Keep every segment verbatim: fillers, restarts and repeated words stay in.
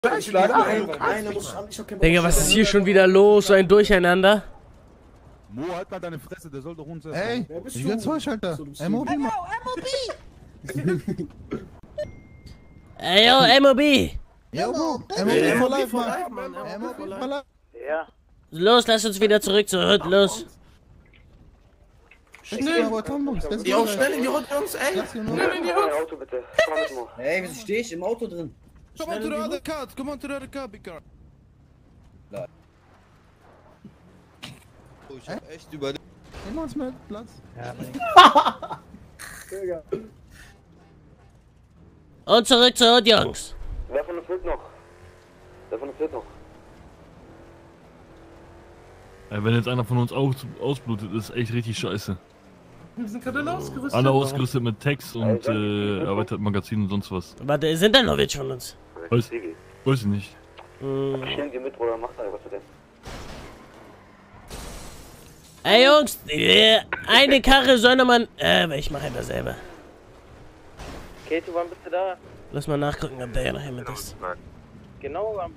Digga, was ist hier schon wieder los? So ein Durcheinander. Mo, halt mal deine Fresse, der soll doch uns essen. Ey, ich bin Zollschalter. M O B, Mann. Ey, yo, M O B. Ja, Bro. M O B for life, Mann. M O B for life. Ja. Los, lass uns wieder zurück zur Hut, los. Schnell. Ja, schnell in die Hut, Jungs, ey. Schnell in die Auto bitte. Hey, wieso stehe ich im Auto drin? Come on to the other car, come on to the other car, big car. Oh, ich hab echt überlegt. Nehmen wir uns mit Platz. Und zurück zur Hut, Jungs. Wer von uns wird noch? Wer von uns wird noch? Ey, wenn jetzt einer von uns aus, ausblutet, ist echt richtig scheiße. Wir sind gerade ausgerüstet. Alle ausgerüstet mit Text und äh, erweitert Magazin und sonst was. Warte, sind da noch welche von uns? Weiß, weiß ich nicht. Hm. Stellen die mit, Bruder, mach da was für den. Ey, Jungs, äh, eine Karre soll nochmal... Äh, ich mach einfach selber. Katie, wann bist du da? Lass mal nachgucken, ob der ja noch jemand ist. Genau am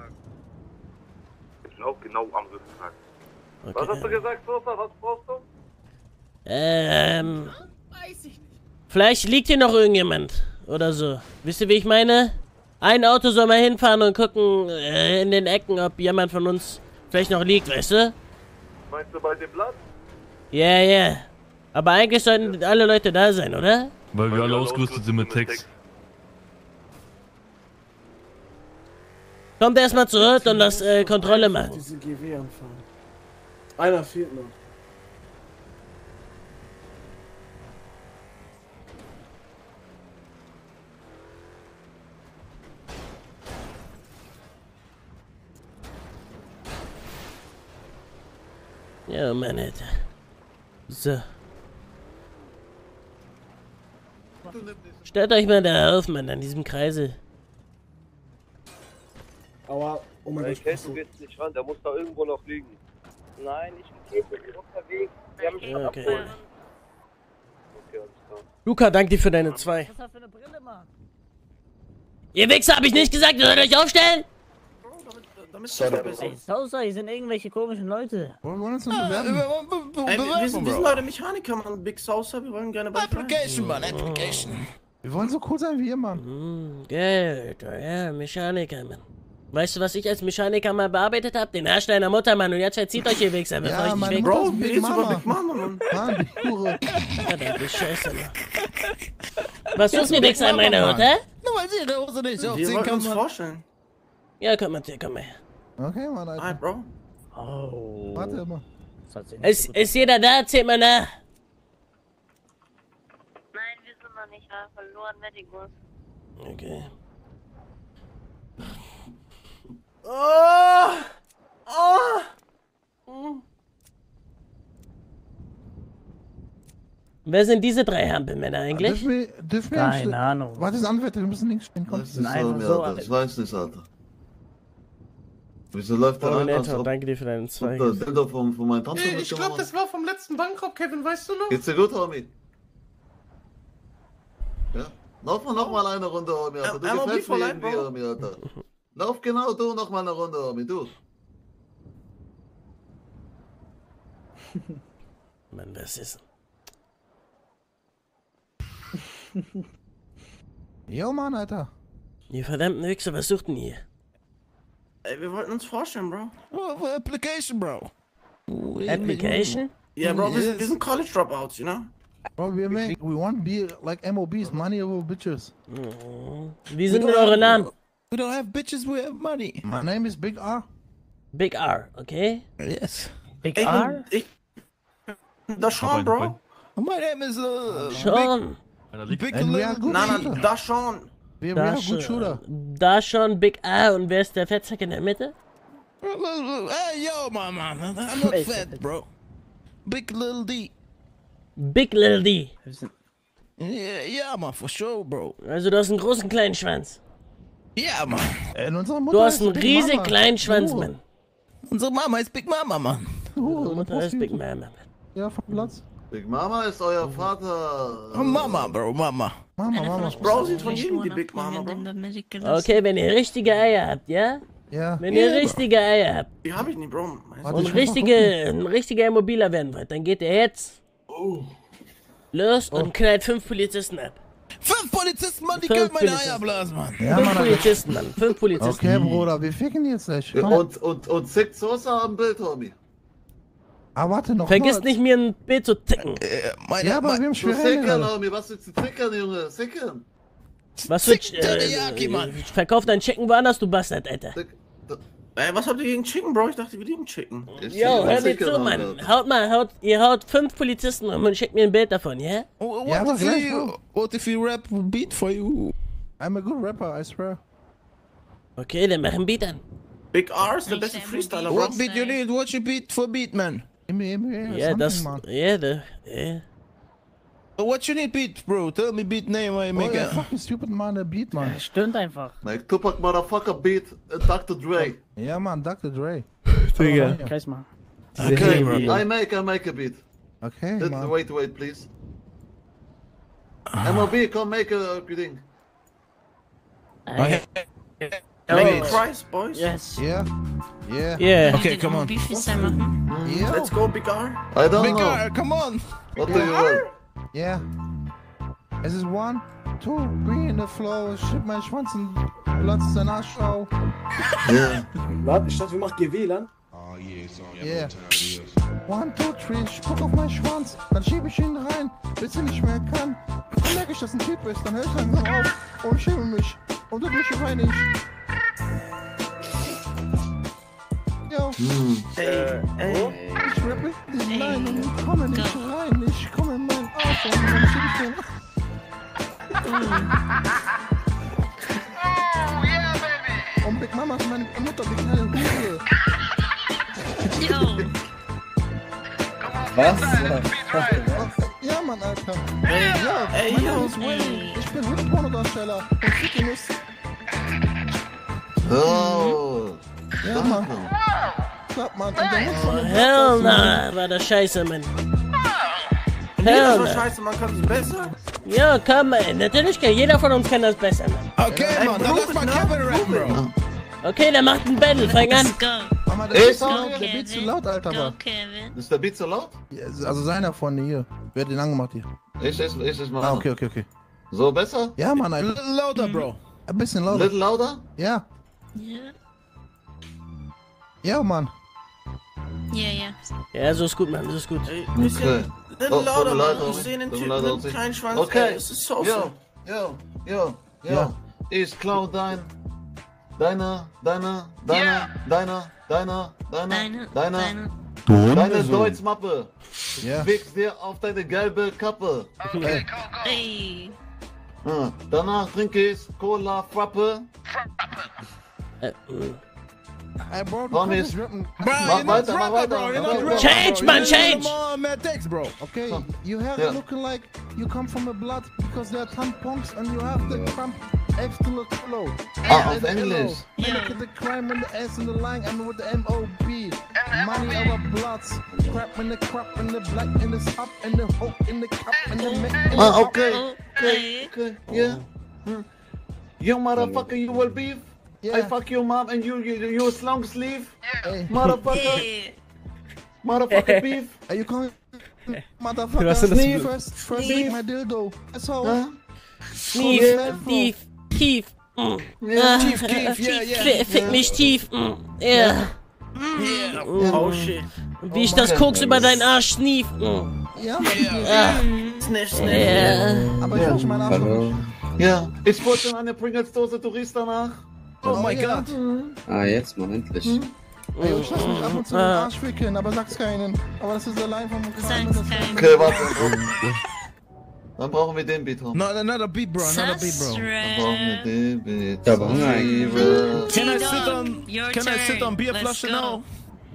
Ich bin auch genau am Rücktag. Okay. Was hast du gesagt, Sosa? Was brauchst du? Ähm... Vielleicht liegt hier noch irgendjemand. Oder so. Wisst ihr, wie ich meine? Ein Auto soll mal hinfahren und gucken äh, in den Ecken, ob jemand von uns vielleicht noch liegt, weißt du? Meinst du bei dem Platz? Ja, yeah, ja. Yeah. Aber eigentlich sollten alle Leute da sein, oder? Weil wir alle ausgerüstet sind mit Text. Kommt erstmal zurück und lass äh, Kontrolle machen. Diese G W anfahren. Einer fehlt noch. Ja, Mann, Alter. So. Stellt euch mal da auf, Mann, an diesem Kreisel. Aua, oh mein Hey, Gott. Katie, du gehst nicht ran, der muss da irgendwo noch liegen. Nein, ich bin hier unterwegs. Wir haben schon Okay. abholen. Okay, alles klar. Luca, danke dir für deine zwei. Was hast du für eine Brille, Mann? Ihr Wichser, hab ich nicht gesagt, ihr sollt euch aufstellen? Ey, Sosa, hier sind irgendwelche komischen Leute. Wir wollen uns noch bewerben. Ey, wir, wir, sind, wir sind Leute Mechaniker, Mann. Big Saucer, wir wollen gerne bei Application, Mann, Application. Wir wollen so cool sein wie ihr, Mann. Hm, Geld, ja, Mechaniker, Mann. Weißt du, was ich als Mechaniker mal bearbeitet hab? Den Arsch deiner Mutter, Mann. Und jetzt verzieht euch, ihr Wichser, bevor Ja, ich dich meine weg... Mutter- Bro, wir reden über Big Mama, Mann. Mann, die Hure. Verdammte Scheiße, Mann. Was sucht ihr, Wichser, in meiner Hut, hä? Nur weil sie ihre Hose nicht Wir aufziehen wollten kann, uns Mann. vorstellen. Ja, komm mal, hier, komm mal her. Okay, Mann, Hi, Alter. Bro. Oh. Warte mal. Das hat sich nicht Ist, gut ist jeder da? Zählt mal nach. Nein, wir sind noch nicht da. Verloren Medikus. Okay. Oh! Oh! Wer sind diese drei Hampelmänner eigentlich? Dürfen wir, dürfen wir Keine anstellen? Ahnung. Warte, das Anwärter, wir müssen links stehen. Komm. Das ist Nein, so, so, Alter. Ich weiß nicht, Alter. Wieso läuft der an, als Terminator, ob danke dir für deinen zwei. das Bilder von, von meinen Tante Ey, ich mitgenommen glaube, das war vom letzten Bankraub, Kevin, weißt du noch? Geht's dir gut, Homie? Ja? Lauf mal noch mal eine Runde, Homie, Alter. Du Ähm, M O B gefällst for mir life, irgendwie, Bro. Homie, Alter. Lauf genau du noch mal eine Runde, Homie, du. Mann, was ist? Jo, Mann, Alter. Ihr verdammten Wichser, was sucht denn ihr? Ey, wir wollten uns vorstellen, Bro. Oh, Application, Bro. Application? Ja, Bro, wir, Yes. sind- wir sind College Dropouts, you know? Bro, we make, we want to be like M O Bs, money over bitches. Wie sind denn eure Namen? We don't have bitches, we have money. My name is Big R. Big R, okay? Yes. Big Ey, R? ich... Das schon, Bro. My name is uh, Schon. Einer liegt. Big, and we are good Nein, shooter. nein, das schon. We, we Da are good schon, shooter. da schon Big R. Und wer ist der Fettsack in der Mitte? Hey, yo, my man. I'm not fat, bro. Big little D. Big Lil D. Yeah, yeah, man, for sure, bro. Also du hast einen großen kleinen Schwanz. Ja, Mann. In unserer Mutter Du hast ist einen Big riesig Mama. kleinen Schwanz, Hure. Mann. Unsere Mama ist Big Mama, Mann. Unsere Mutter ist Big Mama, Mann. Ja, von Platz. Big Mama ist euer Vater. Oh, Mama, Bro, Mama. Mama, Mama. Bro sieht von jedem die Big Mama, Bro. Okay, wenn ihr richtige Eier habt, ja? Ja. Wenn ihr Ja, richtige Eier habt Die hab ich nicht, Bro. und richtige, ein richtiger Immobiler werden wollt, dann geht ihr jetzt Oh. los und knallt fünf Polizisten ab. Fünf Polizisten, Mann, die Fünf können meine Polizisten. Eier blasen, Mann. Ja, Fünf Mann. Polizisten, Mann. Fünf Polizisten. Okay, Bruder, wir ficken jetzt gleich. Komm. Und, und, und Sick Sosa am Bild, Homie. Ah, warte noch. Vergiss kurz. nicht, mir ein Bild zu ticken. Äh, meine, Ja, aber wir haben Du schwere Sickern, Hände. Homie, was willst du zickern, Junge? Sickern. Was für Zick Teriyaki, äh, Mann. verkauf dein Chicken woanders, du Bastard, Alter. Sick- Ey, was habt ihr gegen Chicken, Bro? Ich dachte, wir lieben Chicken. Ich Jo, zickern, hör mir zickern, zu, Mann. Alter. Haut mal, haut, ihr haut fünf Polizisten um und schickt mir ein Bild davon, ja? What, Ja, aber if gleich, you, Bro. what if you rap a beat for you? I'm a good rapper, I swear. Okay, dann mach ein Beat an. Big R ist der beste Freestyler, Bro. What beat you need? What's your beat for beat, man? Immer, immer, immer. Ja, das, Mann. ja, da, ja. What you need beat, bro? Tell me beat name, I Oh, make ja, a... fucking stupid, Mann, der Beat, Mann. Stimmt einfach. Like Tupac Motherfucker Beat, äh, Doktor Dre. Ja, Mann, Doktor Dre. Digga. Kreis mal. Okay, bro. I make, I make a beat. Okay, Let- Mann. Wait, wait, please. M O B, come make a thing. Okay. Make Wait. Christ, boys. Yes. Yeah. Yeah. Yeah. Okay, come on. Yeah. Let's go, Big R. I don't Big know. R, come on. What do you want? Yeah. Es ist one, two, three in the flow. Schieb meinen Schwanz in Platz in der Arschschau. Yeah. Warte, ich dachte, wir machen G W L an. Yeah. One, two, three, spuck auf meinen Schwanz. Dann schieb ich ihn rein, bis er nicht mehr kann. Dann merke ich, dass ein Typ ist, dann hör ich langsam auf. Und ich schäme mich. Und dadurch weine ich. Yo. Ey, ey. Ich rappe diesen Line und ich komme nicht rein. Ich komme in meinen Arsch und dann schieb ich den. Und Big Mama ist meine Mutter, die kleine Hure. Was? Ja, Mann, Alter. Ey, ja, ey, mein Name ist Willy. Ich bin Hundepornodarsteller und fick muss. Oh. Ja, Mann. Klapp, Mann. Und der Hund von dem Hell nah, war das scheiße, Mann. Das Hell war nah. scheiße, man kann es besser. Ja, komm, ey. Natürlich kann jeder von uns kann das besser, Mann. Okay, man, dann lass mal Kevin rappen, bro. Okay, dann macht ein Battle, fang an. Aber der Beat Ich zu laut, der Beat zu laut, Alter, war. Ist der Beat so laut? Ja, also seiner von hier. Wer hat den angemacht hier? Ich, ich, ich, ich mach Ah, an. okay, okay, okay. So besser? Ja, Mann, ein, Little louder, bro. ein bisschen lauter. Little louder? Ja. Ja, Mann. Ja, ja. Ja, so ist gut, Mann, so ist gut. Ey, Okay. bisschen Oh, little lauter, tut mir leid, Mann. Ich Homie. sehe den Tut mir Typen leid, mit Homie. dem kleinen Schwanz. Okay. Ey, es ist so Yo, yo, yo, yo. Ja. Ich klau dein, deine, deine, deine, deine, deine, deine, deine, deine. deine Deutschmappe. Ja. Wichs dir auf deine gelbe Kappe. Ey, Ey. Ja. Danach trinke ich Cola Frappe. Äh, äh. ey, Bro, du Homie, kannst nicht rappen. Bro, Mach you're not weiter, mach rapper, weiter, bro. You're mach not weiter. rapper, Change, bro. man, You need change. more mad text, bro. Okay, you have Ja. looking like you come from a blood because there are tampons and you have the crump extra low. Ah, auf Englisch. Man, look at the crime in the S in the line and with the M O B. Money over bloods. Crap in the crap in the black in the up in the hope in the cup in the neck. in the Ah, cup. okay. Okay. Okay, yeah. Hmm. You motherfucker, you will beef. Yeah. I fuck your mom and you, you, you a long sleeve. Ey, Motherfucker, Hey. motherfucker beef. are you calling motherfucker? Was ist denn das Sneeze. für- First, first eat my dildo. That's all. Huh? Tief, Yeah. tief, tief. Mm. Yeah. Chief Keef, yeah, yeah. Fick, fick mich tief. Mm. Ja. Oh shit. Wie ich das Koks über deinen Arsch sneef. Mm. Ja, Ah. Sniff, sniff. Ja. Aber ich wünsche meinen Arsch nicht. Ja, ich wollte in eine Pringles-Dose Tourist danach. Oh my ja. god. Ah, jetzt, Mann, endlich. Ey, ich lass mich ab und zu den Arsch ficken, aber sag's keinen. Aber das ist allein vom Kram. Sag's keinen. Okay, warte. Dann brauchen wir den Beat, Tom. No, another beat, bro. Another beat, bro. Dann brauchen wir Subscribe. den Beat. Ja, aber Hunger eigentlich. Can I sit T-Dog, on? your Can I sit turn. on beer Let's flasche go. now?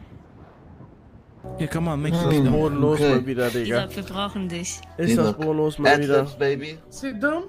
Yeah, come on, make the beat. Bodenlos Okay. mal wieder, Digga. Isaac, wir brauchen dich. Ist das bodenlos mal wieder. Adlibs, baby. Sit down.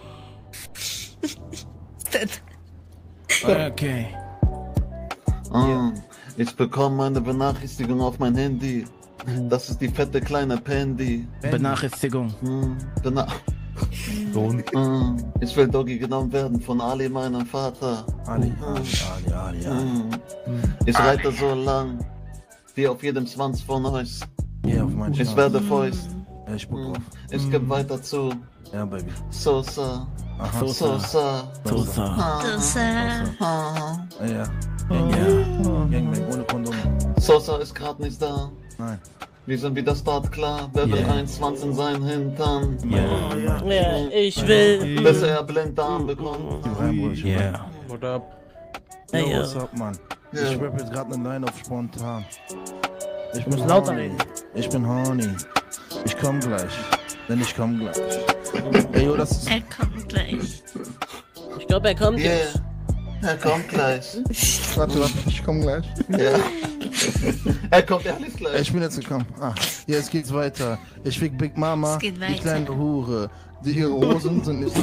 Okay. Ah, ich bekomme eine Benachrichtigung auf mein Handy. Das ist die fette kleine Pandy. Benachrichtigung. Hm, Bena Und Ich will Doggy genommen werden von Ali, meinem Vater. Ali, Ali, Ali, Ali, Ali. Ich reite so lang, wie auf jedem Schwanz von euch. Ja, auf meinen Ich Schwanz. werde Fäust. Ja, ich spuck drauf. Ich geb weiter zu. Ja, Baby. Sosa. Aha. Sosa. Sosa. Das, äh, Ah. Ja. Gang, Gangbang, ohne Kondom. Sosa ist grad nicht da. Nein. Wir sind wieder startklar. Wer will Yeah. einen Schwanz in seinen Hintern? Ja, ich will. Bis er Blinddarm bekommt. Gib rein, Bruder. yeah. What up? Hey, Yo, yo. what's up, Mann? Ja. Ich rap jetzt gerade eine Line auf spontan. Ich Du musst lauter horny. reden. Ich bin horny. Ich komm gleich. Denn ich komm gleich. Ey, yo, das ist... er kommt gleich. Ich glaube, er kommt Yeah. jetzt. Er kommt gleich. Warte, warte, ich komm gleich. Ja. Er kommt ehrlich gleich. Ich bin jetzt gekommen. Ah, jetzt geht's weiter. Ich fick Big Mama, Es geht die weiter. kleine Hure. Die ihre Hosen sind nicht...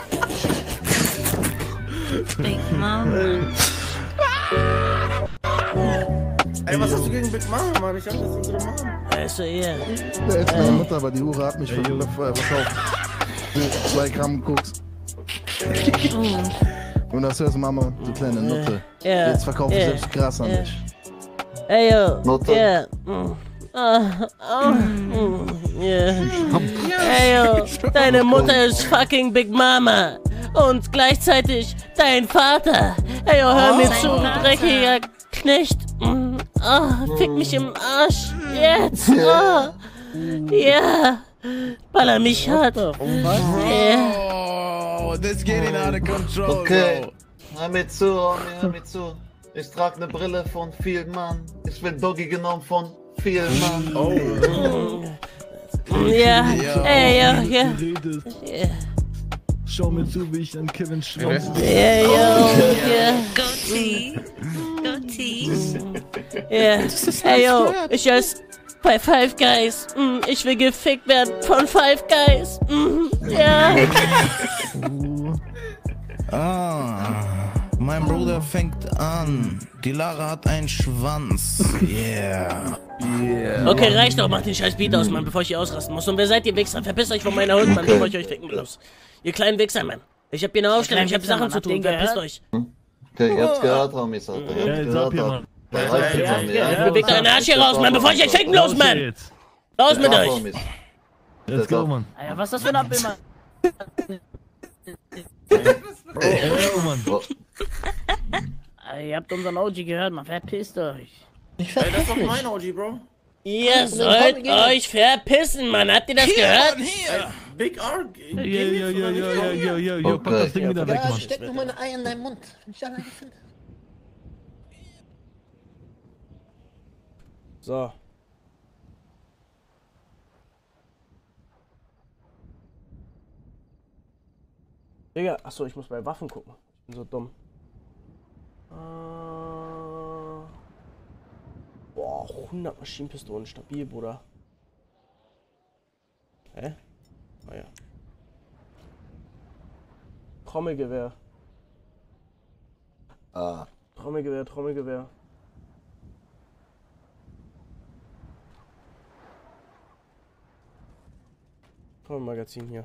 Big Mama. Ey, was hast du gegen Big Mama, Mann? Ich hab das unsere Mama. Also, ja. Der ist meine Mutter, aber die Hure hat mich ver ver verkauft. Für zwei Gramm Koks. Und das hörst du, Mama, du kleine Nutte. Ja. Jetzt verkaufe ich Ja. selbst Gras an Ja. dich. Hey, yo. Note. Ja. Mm. Ah, ah, mm, yeah. Hey, yo. Deine Mutter ist fucking Big Mama. Und gleichzeitig dein Vater. Hey, yo, hör mir Sein zu, Vater. dreckiger Knecht. Mm. Ah, fick mich im Arsch. Jetzt. Ah. Ja. Baller mich hart. Ja. Oh, that's getting out of control, Okay. Hör mir zu, Homie, hör mir zu. Ich trag ne Brille von viel Mann. Ich will Doggy genommen von viel Mann. Oh. Ja. Ey, yo, ja. Du redest. Ja. Schau mir zu, wie ich an Kevin Schwanz. Ja, yo. Ja. Goatee. Goatee. Ja. Hey, yo. Ich als bei Five Guys. Mm, ich will gefickt werden von Five Guys. Mm, ja. Ah, mein Bruder fängt an. Die Lara hat einen Schwanz. Yeah. Yeah. Okay, reicht doch. Macht den scheiß Beat aus, Mann, bevor ich hier ausrasten muss. Und wer seid ihr Wichser? Verpisst euch von meiner Hund, Mann, bevor ich euch ficken muss. Ihr kleinen Wichser, Mann. Ich hab hier eine Aufstellung, ich hab Wichser, Sachen Mann, zu habt tun. ihr ihn Verpisst gehört? euch. Okay, jetzt gehört, Homies, Alter. Ja, Jetzt jetzt ab gehört, hier, Alter. Mann. Da reicht jetzt, Homie, ja? Bewegt euren Arsch hier raus, Mann, bevor ich euch ficken los, Mann. Jetzt. Raus mit Ja, euch. Homies. Let's go, Mann. Alter, was ist das für ein Abbild, Mann? Oh, Mann. Oh, Alter, ihr habt unseren O G gehört, man. Verpisst euch. Ey, das ist doch mein O G, Bro. Ihr sollt euch verpissen, Mann. Habt ihr das gehört? Big R. Ja, ja, ja, ja, ja, ja, ja, ja, pack das Ding wieder weg, Mann. Steck nur meine Eier in deinen Mund, wenn ich alleine finde. So. Digga, achso, ich muss bei Waffen gucken. Ich bin so dumm. Äh, boah, hundert Maschinenpistolen, stabil, Bruder. Hä? Ah ja. Trommelgewehr. ah. Trommelgewehr, Trommelgewehr. Trommelmagazin hier.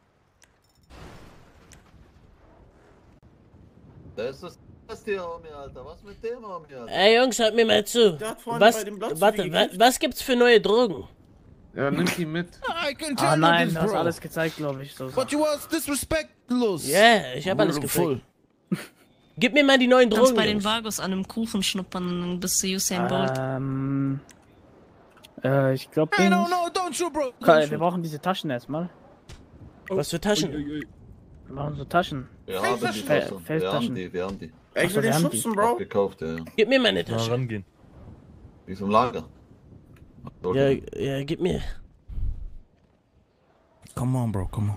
Das ist das hier, Homie, Alter. Was mit dem, Homie, Alter? Ey Jungs, hört mir mal zu. Der hat vorhin Was, bei dem Platz warte, wie wa, gekifft. was gibt's für neue Drogen? Ja, nimm die mit. I can Ah tell nein, you du this, hast bro. alles gezeigt, glaube ich. So, so. But you was disrespectlos. Ja, yeah, ich hab alles Voll. gefickt. Gib mir mal die neuen Kannst Drogen. bei den Jungs. Vagos an einem Kuchen schnuppern und dann bist du Usain Bolt. Ähm. Äh, ich glaube. Hey, no, no, don't shoot, bro. Wir brauchen diese Taschen erstmal. Was für Taschen? Wir brauchen so Taschen. Wir haben die Fe- Taschen. Wir haben Feldtaschen. die, wir haben die. Ey, ich will den wir haben die. schubsen, Bro. Gekauft, ja. Gib mir meine Mal Tasche. rangehen. Die ist im Lager. Ja, Okay. ja, gib mir. Come on, bro, come on.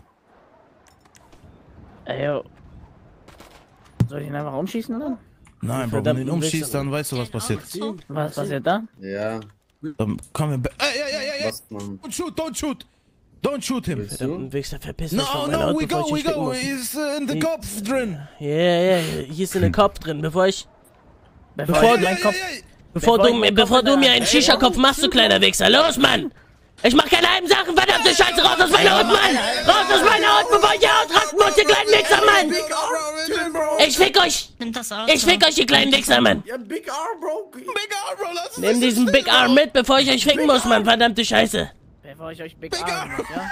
Ey, yo. Soll ich ihn einfach umschießen oder? Nein, Bro, wenn du ihn umschießt, dann weißt du, was passiert. Was passiert da? Ja, Dann kommen wir back. Ey, ey, ey, ey, was man. don't shoot, don't shoot. Don't shoot him. Verdammten Wichser, verpiss dich No, von meiner no, Haut, we bevor go, ich we dich ficken go. muss. He's uh, in the Ich- Kopf drin. Ja, ja, hier ist in der Kopf drin, bevor ich... Bevor Bevor ich meinen Kopf. Bevor Bevor ich du, meinen bevor Kopf du in mir der- einen Shisha-Kopf machst, du kleiner Wichser. Los, Mann! Ich mach keine halben Sachen, verdammte Scheiße! Raus aus meiner Haut, Mann! Raus aus meiner Haut, bevor ich hier ausrasten muss, ihr kleinen Wichser, Mann! Ich fick euch! Nimm das Auto. Ich fick euch, ihr kleinen Wichser, Mann! Ja, Big Arm, Bro. Big Arm, Bro. Lass Nimm diesen Big Arm mit, bevor ich euch ficken muss, Mann, verdammte Scheiße! Bevor ich euch Big Arm mach, ja?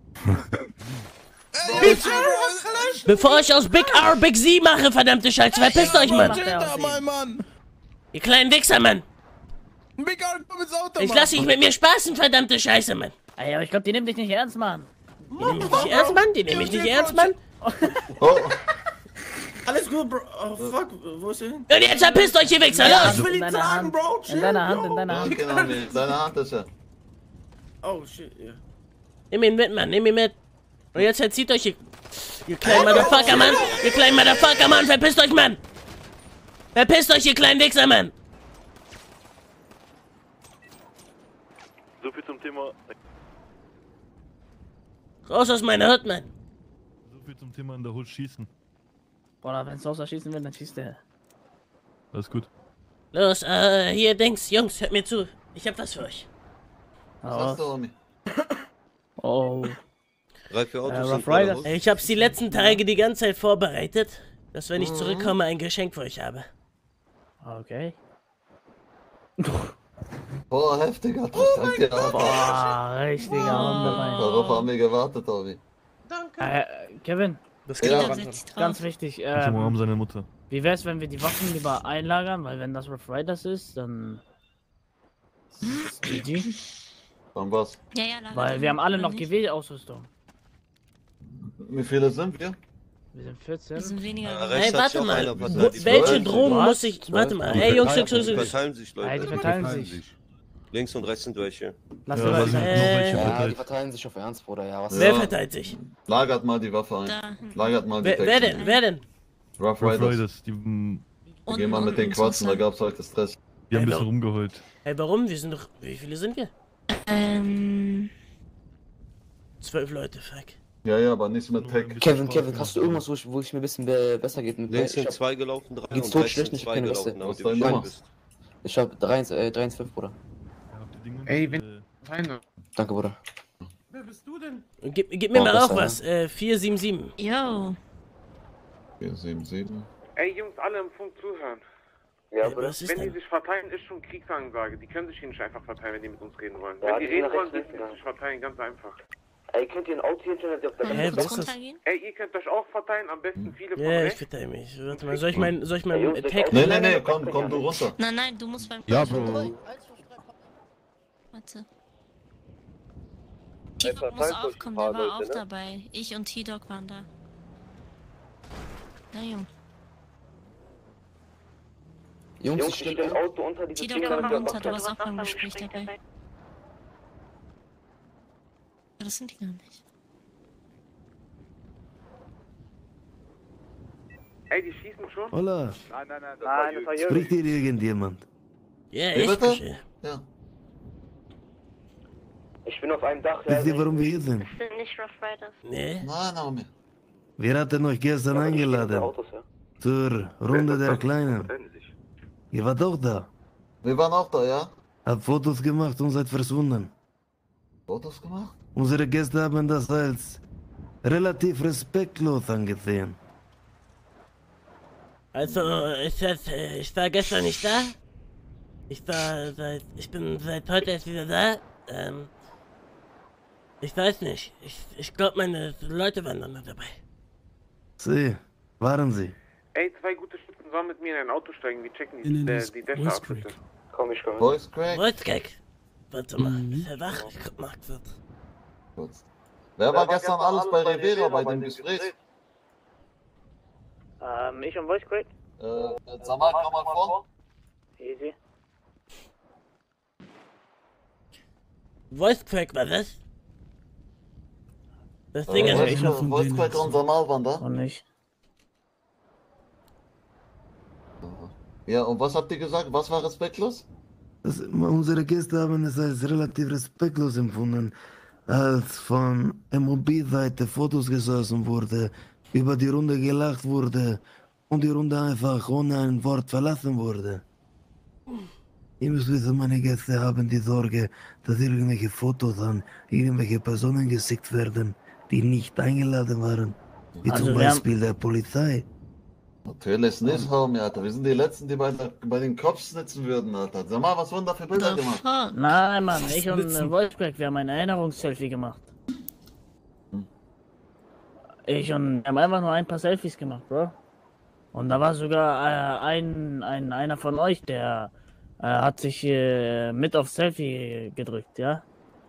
Bevor ich aus Big R Big Z mache, verdammte Scheiße, verpisst euch, Mann! Mann. Ihr kleinen Wichser, Mann! Big R, komm ins Auto, Ich lass dich mit mir spaßen, verdammte Scheiße, Mann! Ey, aber ich glaube, die nimmt dich nicht ernst, Mann. Die nehmen mich nicht ernst, Mann? Die nehmen mich nicht ernst, Mann? Oh, Alles gut, Bro. Oh, fuck. Wo ist er hin? Und jetzt verpisst euch, ihr Wichser, los! Ich will ihn In deiner tragen, Hand. Bro. In Chill, deiner Hand, yo. in deiner Hand. okay, Nami. Deine Hand ist er. Oh, shit, ja. Nimm ihn mit, Mann, nimm ihn mit. Und jetzt erzieht euch, ihr, ihr kleinen Motherfucker, Mann! Ihr kleinen Motherfucker, Mann! Verpisst euch, Mann! Verpisst euch, ihr kleinen Wichser, Mann! So viel zum Thema. Raus aus meiner Hut, Mann! So viel zum Thema in der Hut schießen. Oder wenn Sosa schießen will, dann schießt er. Alles gut. Los, äh, hier, Dings, Jungs, hört mir zu. Ich hab was für euch. Was hast du, Omi? Oh. Drei, vier Autos Äh, sind Rough Riders. gerade raus. Ich hab's die letzten Tage die ganze Zeit vorbereitet, dass wenn ich zurückkomme, ein Geschenk für euch habe. Okay. Boah, heftig, Alter. Danke, Alter. Boah, richtiger Hundebein. Darauf haben wir gewartet, Omi. Äh, Kevin, Das Ja, Da sitzt drauf. ganz wichtig. Ähm, Zum Ähm, Arm seine Mutter. wie wär's, wenn wir die Waffen lieber einlagern? Weil wenn das Rough Riders ist, dann... G G. Dann was? Ja, ja, lager Weil den wir haben alle oder noch nicht? Gewehrausrüstung. Wie viele sind wir? Wir sind vierzehn. Wir sind weniger. Ja, geworden. rechts Hey, hat warte sich auch mal. einer Wo, verteilt. Die welche Zwölf. Drogen Was? muss ich... Warte mal. Ey, Jungs, Jungs, Jungs, Die Jungs. verteilen sich, Ja, Leute. die verteilen sich. Links und rechts sind welche. Lass Ja, ja, was sind noch Äh, welche ja, verteilt? verteilen sich auf Ernst, Bruder, ja. Was Wer Ja. verteilt sich? Lagert mal die Waffe ein. Da. Lagert mal die Wer, wer denn? Wer denn? Rough Rough Riders. Riders, die, mm, Wir gehen mal mit den Quatschen, da gab's heute Stress. die haben ein Genau. bisschen rumgeheult. Hey, warum? Wir sind doch... Wie viele sind wir? Ähm. Zwölf Leute, fuck. Ja, ja, aber nicht mit Pack. Kevin, Kevin, hast du irgendwas, wo ich, wo ich mir ein bisschen be besser geht? Mit Links ich sind hab, zwei gelaufen, drei Geht's und tot rechts schlecht, sind ich zwei keine gelaufen, Weste. damit Was ihr ist deine Bescheid Nummer? wisst. ich hab drei eins fünf, Bruder. Ja, habt ihr Dinge? Ey, wenn- Äh, Feinde. Danke, Bruder. Wer bist du denn? Und gib, gib mir Oh, mal das auch war- was. Äh, vier sieben sieben. Yo. vier sieben sieben. Ey, Jungs, alle im Funk zuhören. Ja, Äh, was ist Wenn die denn? sich verteilen, ist schon Kriegsansage. Die können sich hier nicht einfach verteilen, wenn die mit uns reden wollen. Ja, wenn die die reden sind wollen, rechts müssen die hinten, sich verteilen, ganz einfach. Ey, könnt ihr ein Auto hinstellen, dass ihr auf der Hä, Können wir was kurz ist das? runtergehen? Ey, ihr könnt euch auch verteilen, am besten viele von Ja, ich rechts. verteile mich. Warte mal, soll ich mein, soll ich mein Jungs, Attack... Nee, nee, nee, komm, komm du runter. Nein, nein, du musst beim. Ja, Bro. Warte. T-Dog muss verteilt euch auch kommen, ein paar der war Leute, auch ne? dabei. Ich und T-Dog waren da. Na, Jung. Jungs, Jungs, ich stell stehe ein Auto unter diese T-Dog Dinger, komm die runter, du auf- warst auch beim Gespräch dabei. Ja, das sind die gar nicht. Ey, die schießen schon. Hola, Nein, nein, nein, Nein, das war Jürgen. spricht hier irgendjemand? Ja, Wie echt? bitte? Kuschel. Ja. Ich bin auf einem Dach, ja. Wisst ihr, warum wir hier sind? sind nicht Rough Riders. Nee. Nein, Naomi. Wir hatten euch gestern eingeladen Autos, ja. zur Runde der Kleinen. Ihr wart auch da, Wir waren auch da, ja? habt Fotos gemacht und seid verschwunden. Fotos gemacht? Unsere Gäste haben das als relativ respektlos angesehen. Also, ich, äh, ich war gestern nicht da. Ich war seit, ich bin seit heute erst wieder da. Ähm, ich weiß nicht. Ich, ich glaube, meine Leute waren dann noch dabei. Sie, waren sie. Ey, zwei gute Schützen sollen mit mir in ein Auto steigen. Wir checken die, äh, die Dächer ab, bitte. Komm, ich komme. Voice Crack? Wolfgang. Warte mal, ist er wach? Ich guck mal kurz. Kurz. Wer war gestern alles bei Rivera bei dem Gespräch? Ähm, ich und Voice Crack? Äh, Samal, komm mal vor. Easy. Voice Crack war das? Das Ding ist... Äh, Voice Crack und Samal waren da. Und ich. Ja, und was habt ihr gesagt? Was war respektlos? Das, unsere Gäste haben es als relativ respektlos empfunden, als von M O B-Seite Fotos geschossen wurde, über die Runde gelacht wurde und die Runde einfach ohne ein Wort verlassen wurde. Ihr müsst wissen, meine Gäste haben die Sorge, dass irgendwelche Fotos an irgendwelche Personen geschickt werden, die nicht eingeladen waren. Wie Also zum wir Beispiel der Polizei. Natürlich nicht, Homie, Alter. Wir sind die Letzten, die bei, der, bei den Cops sitzen würden, Alter. Sag mal, was wurden da für Bilder gemacht? Nein, Mann, ich und äh, Wolfsberg, wir haben ein Erinnerungsselfie gemacht. Ich und wir haben einfach nur ein paar Selfies gemacht, Bro. Und da war sogar äh, ein, ein einer von euch, der äh, hat sich äh, mit aufs Selfie gedrückt, ja?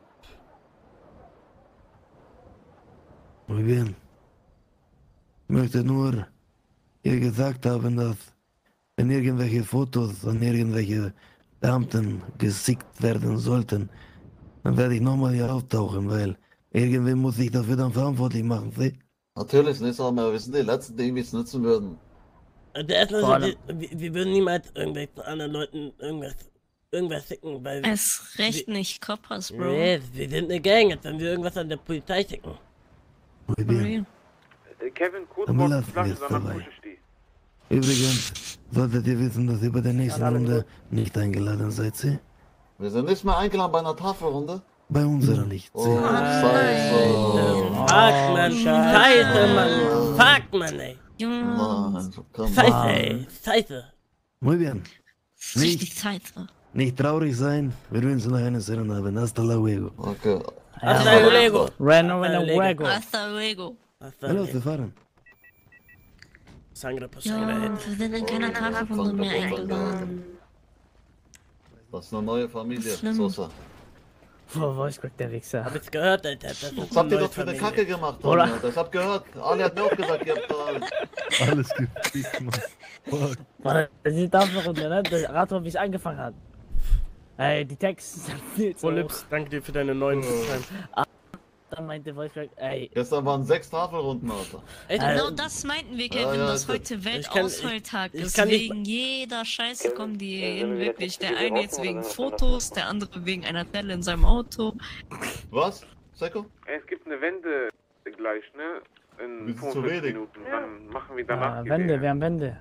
Muy bien. Ich möchte nur ihr gesagt haben, dass wenn irgendwelche Fotos an irgendwelche Beamten geschickt werden sollten, dann werde ich nochmal hier auftauchen, weil irgendwer muss sich dafür dann verantwortlich machen, sie? Natürlich nicht, aber wir sind die Letzten, die irgendwie es nutzen würden. Und erstmal, wir, wir, wir würden niemals irgendwelchen anderen Leuten irgendwas, irgendwas schicken, weil... Erst recht nicht Coppers, Bro. Nee, wir sind eine Gang, als wenn wir irgendwas an der Polizei schicken. Muy bien. Kevin, kurz Dann vor belassen wir Flasche, es sondern dabei. Pusche steh. Übrigens, solltet ihr wissen, dass ihr bei der nächsten Runde nicht eingeladen seid, sie? Wir sind nicht mehr eingeladen bei einer Tafelrunde. Bei unserer nicht, Oh, sie? Scheiße. Fuck, Mann, Scheiße, Mann. Fuck, Mann, ey. Mann, komm, Scheiße, Mann. ey. Scheiße. Muy bien. Richtig Zeit. Nicht traurig sein, wir wünschen euch einen schönen Abend. Hasta luego. Okay. Hasta luego. Reno, Hasta luego. Hasta luego. Hasta Hallo, luego. wir fahren. Sangre por Ja, sangre. wir sind in keiner Tafelrunde mehr eingeladen. Das ist eine neue Familie, Schlimm. Sosa. Wo Wolfsberg, der Wichser. Hab jetzt gehört, Alter. Das ist Was habt ihr eine doch für eine Familie. Kacke gemacht, Oder? Homie, Alter? Ich hab gehört. Ali hat mir auch gesagt, ihr habt da... Alles gefickt, Mann. Fuck. Warte, das ist die Tafelrunde, ne? Der Rat, wie es angefangen hat. Ey, die Texte sind viel zu Oh, hoch. Lips, danke dir für deine neuen Fragen. Dann meinte Wolfsberg, ey. Gestern waren sechs Tafelrunden, Alter. Echt? Genau das meinten wir, Kevin, Ja, ja, dass ich- heute ich kann- Weltausfalltag ich- ich ist. kann nicht- Wegen jeder Scheiße kommen die hier hin, wirklich. Der eine jetzt wegen Fotos, der andere wegen einer Fälle in seinem Auto. Was? Seko? Es gibt eine Wende gleich, ne? In Wir sind zu fünfundfünfzig wenig. Minuten. Dann machen wir danach Ah, die Wände, Serie. wir haben Wände.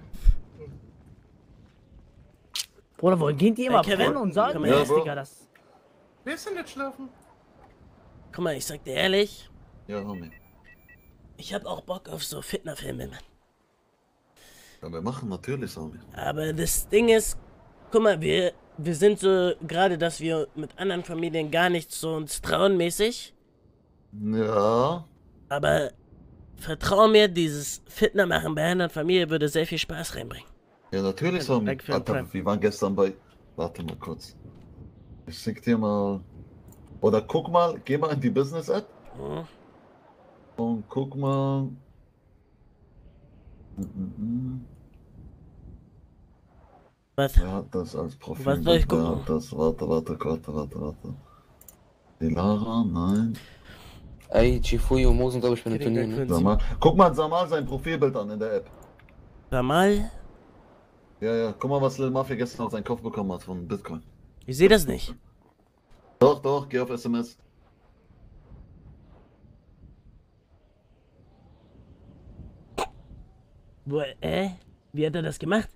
Bruder, wo gehen die immer Ey, Kevin, pennen und sagen, komm ja, her, Bro. Digga, das... Wer ist denn jetzt schlafen? Guck mal, ich sag dir ehrlich, Ja, Homie. ich hab auch Bock auf so Fitnerfilme, Mann. Ja, wir machen natürlich, Homie. Aber das Ding ist, guck mal, wir, wir sind so, gerade dass wir mit anderen Familien gar nicht so uns trauen mäßig. Ja. Aber vertrau mir, dieses Fitner machen bei einer Familie würde sehr viel Spaß reinbringen. Ja, natürlich, Homie. Danke für den Alter, Prime. wir waren gestern bei... Warte mal kurz. Ich schick dir mal... Oder guck mal, geh mal in die Business-App Hm? und guck mal... Mhm. Was? Wer hat das als Profil? Was soll ich Wer gucken? hat das? Warte, warte, warte, warte, warte. Die Lara, nein. Ey, Chifuyo und Mo sind, glaube ich, bei einem Turnier, ne? Samal. Guck mal Samal sein Profilbild an in der App. Samal? Ja, ja, guck mal, was Lil Mafia gestern auf seinen Kopf bekommen hat von Bitcoin. Ich sehe das nicht. Doch, doch, geh auf S M S. Wo, äh? Wie hat er das gemacht?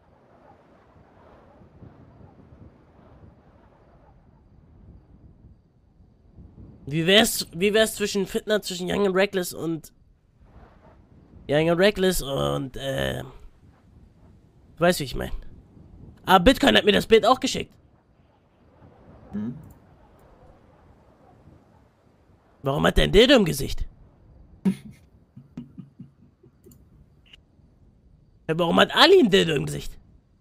Wie wär's, wie wär's zwischen Fitner, zwischen Young and Reckless und... Young and Reckless und, äh... Du weißt, wie ich mein. Ah, Bitcoin hat mir das Bild auch geschickt. Hm? Warum hat der ein Dildo im Gesicht? Ja, warum hat Ali ein Dildo im Gesicht?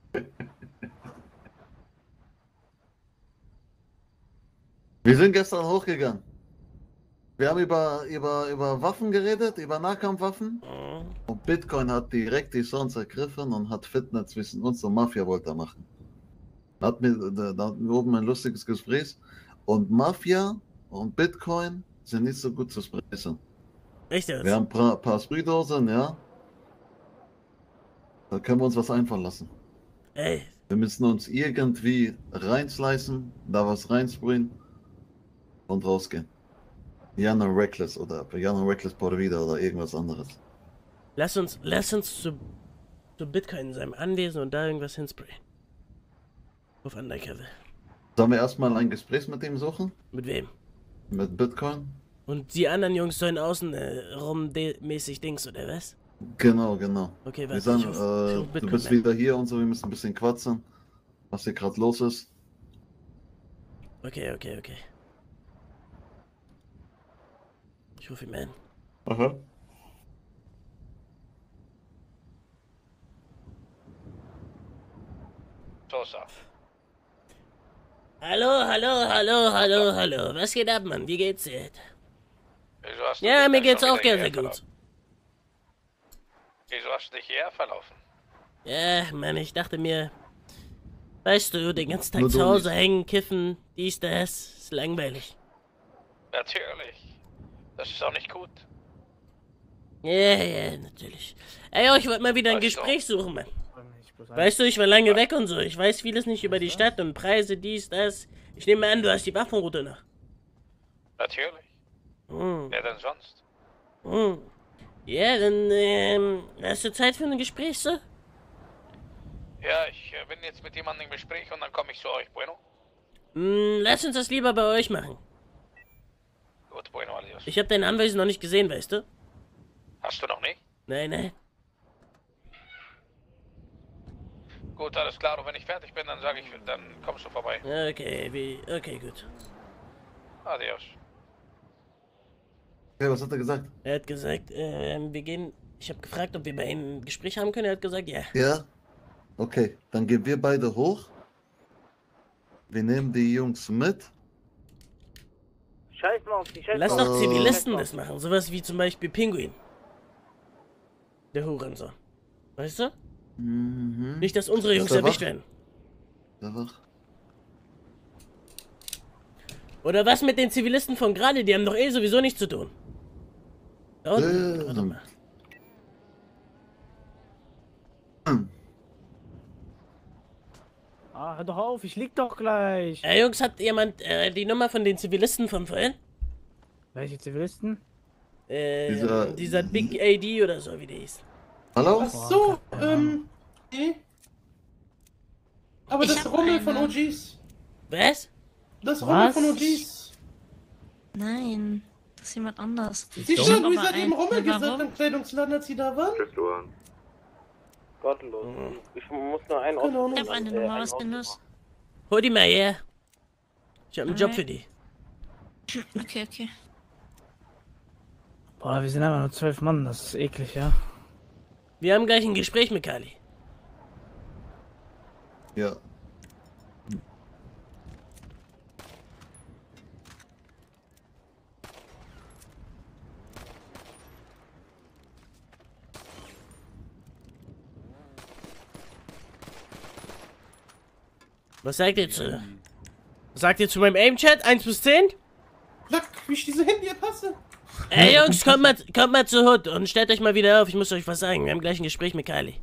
Wir sind gestern hochgegangen. Wir haben über, über, über Waffen geredet, über Nahkampfwaffen. Und Bitcoin hat direkt die Chance ergriffen und hat Fitner zwischen uns und Mafia wollte er machen. Da hatten wir, da, da hatten wir oben ein lustiges Gespräch. Und Mafia und Bitcoin sind nicht so gut zu sprechen. Echt jetzt? Wir haben ein paar, paar Sprühdosen, ja. Da können wir uns was einfallen lassen. Ey, Wir müssen uns irgendwie reinslicen, da was reinsprühen und rausgehen. Jana Reckless oder Jana Reckless por Vida oder irgendwas anderes. lass uns, lass uns zu, zu Bitcoin in seinem Anwesen und da irgendwas hinsprayen. Ruf an, Kevin. Sollen wir erstmal ein Gespräch mit ihm suchen? Mit wem? Mit Bitcoin? Und die anderen Jungs sollen außen äh, rum mäßig Dings, oder was? Genau, genau. Okay, wir warte, sagen, ich ruf- äh, ich ruf du Bitcoin bist an. wieder hier und so, wir müssen ein bisschen quatschen, was hier gerade los ist. Okay, okay, okay. Ich rufe ihn an. Aha. Hallo, hallo, hallo, hallo, hallo. Was geht ab, Mann? Wie geht's dir? Ja, mir geht's auch sehr gut. Wieso hast du dich hierher verlaufen? Ja, Mann, ich dachte mir, weißt du, den ganzen Nur Tag zu du Hause nicht. hängen, kiffen, dies, das, ist langweilig. Natürlich. Das ist auch nicht gut. Ja, ja, natürlich. Ey, oh, ich wollte mal wieder ein Weißt du. Gespräch suchen, Mann. Weißt du, ich war lange weg und so. Ich weiß vieles nicht über die Stadt und Preise, dies, das. Ich nehme an, du hast die Waffenroute noch. Natürlich. Hm. Wer denn sonst? Hm. Ja, dann, ähm, hast du Zeit für ein Gespräch, so? Ja, ich äh, bin jetzt mit jemandem im Gespräch und dann komme ich zu euch, Bueno. Hm, lass uns das lieber bei euch machen. Gut, Bueno, adios. Ich habe dein Anwesen noch nicht gesehen, weißt du? Hast du noch nicht? Nein, nein. Gut, alles klar. Und wenn ich fertig bin, dann sage ich, dann kommst du vorbei. Okay, wie, okay, gut. Adios. Okay, was hat er gesagt? Er hat gesagt, ähm, wir gehen, ich habe gefragt, ob wir bei ihm ein Gespräch haben können. Er hat gesagt, ja. Ja? Okay, dann gehen wir beide hoch. Wir nehmen die Jungs mit. Scheiß mal auf die Scheiß Lass mal auf doch die- Zivilisten das machen. Sowas wie zum Beispiel Pinguin. Der Hurensohn. Weißt du? Mhm. Nicht, dass unsere Jungs Ist der erwischt wach? werden. Der wach. Oder was mit den Zivilisten von gerade? Die haben doch eh sowieso nichts zu tun. Da unten. Ähm. Warte mal. Ah, hör doch auf, ich lieg doch gleich. Äh, Jungs, hat jemand äh, die Nummer von den Zivilisten von vorhin? Welche Zivilisten? Äh, Dieser- dieser Big A D oder so, wie der hieß. Hallo? Ach so, ähm, nee. Aber Ich das hab Rummel eine. von O Gs. Was? Das Rummel Was? von O Gs. Nein, das ist jemand anders. Sie Ich schon, hab Luis aber hat eben ein- Rummel Warum? gesagt am Kleidungsladen, als sie da waren. Gottlos. Ich muss nur ein Keine Auto. Ahnung. Ich hab eine äh, Nummer, ein was denn los? Hol die mal her. Ich hab einen Job Alright. für die. Okay, okay. Boah, wir sind einfach nur zwölf Mann, das ist eklig, ja. Wir haben gleich ein Gespräch mit Kali. Ja. Was sagt ihr zu? Was sagt ihr zu meinem Aim-Chat? eins bis zehn? Lack, wie ich diese Handy hasse. Ey Jungs, kommt mal, kommt mal zu Hood und stellt euch mal wieder auf. Ich muss euch was sagen. Wir haben gleich ein Gespräch mit Kali.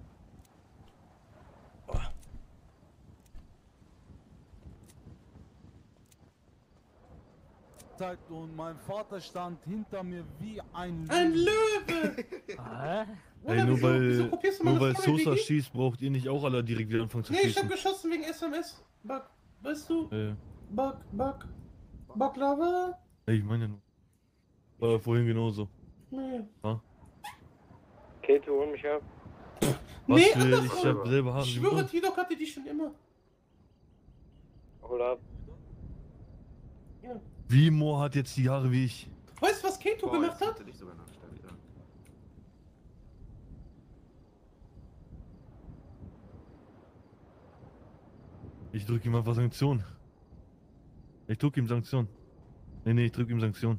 Und mein Vater stand hinter mir wie ein Ein Löwe. Hä? Ey, nur wieso- weil, wieso kopierst du nur meine weil Frau, Sosa Digi? schießt, braucht ihr nicht auch alle direkt wieder anfangen zu Nee, ich hab schießen. geschossen wegen S M S. Bug, weißt du? Äh, Bug, Bug. Baklava? ey, ich meine ja nur. War vorhin genauso. Nee. Ha? Kate, hol mich ab. Was Nee, für, ich andersrum. hab selber Haare Ich schwöre, bekommen. T-Dog hatte die schon immer. Hol ab. Wie Mo hat jetzt die Haare wie ich? Weißt du, was Kato gemacht hat? Ich drück ihm einfach Sanktionen. Ich drück ihm Sanktionen. Nee, nee, ich drück ihm Sanktionen.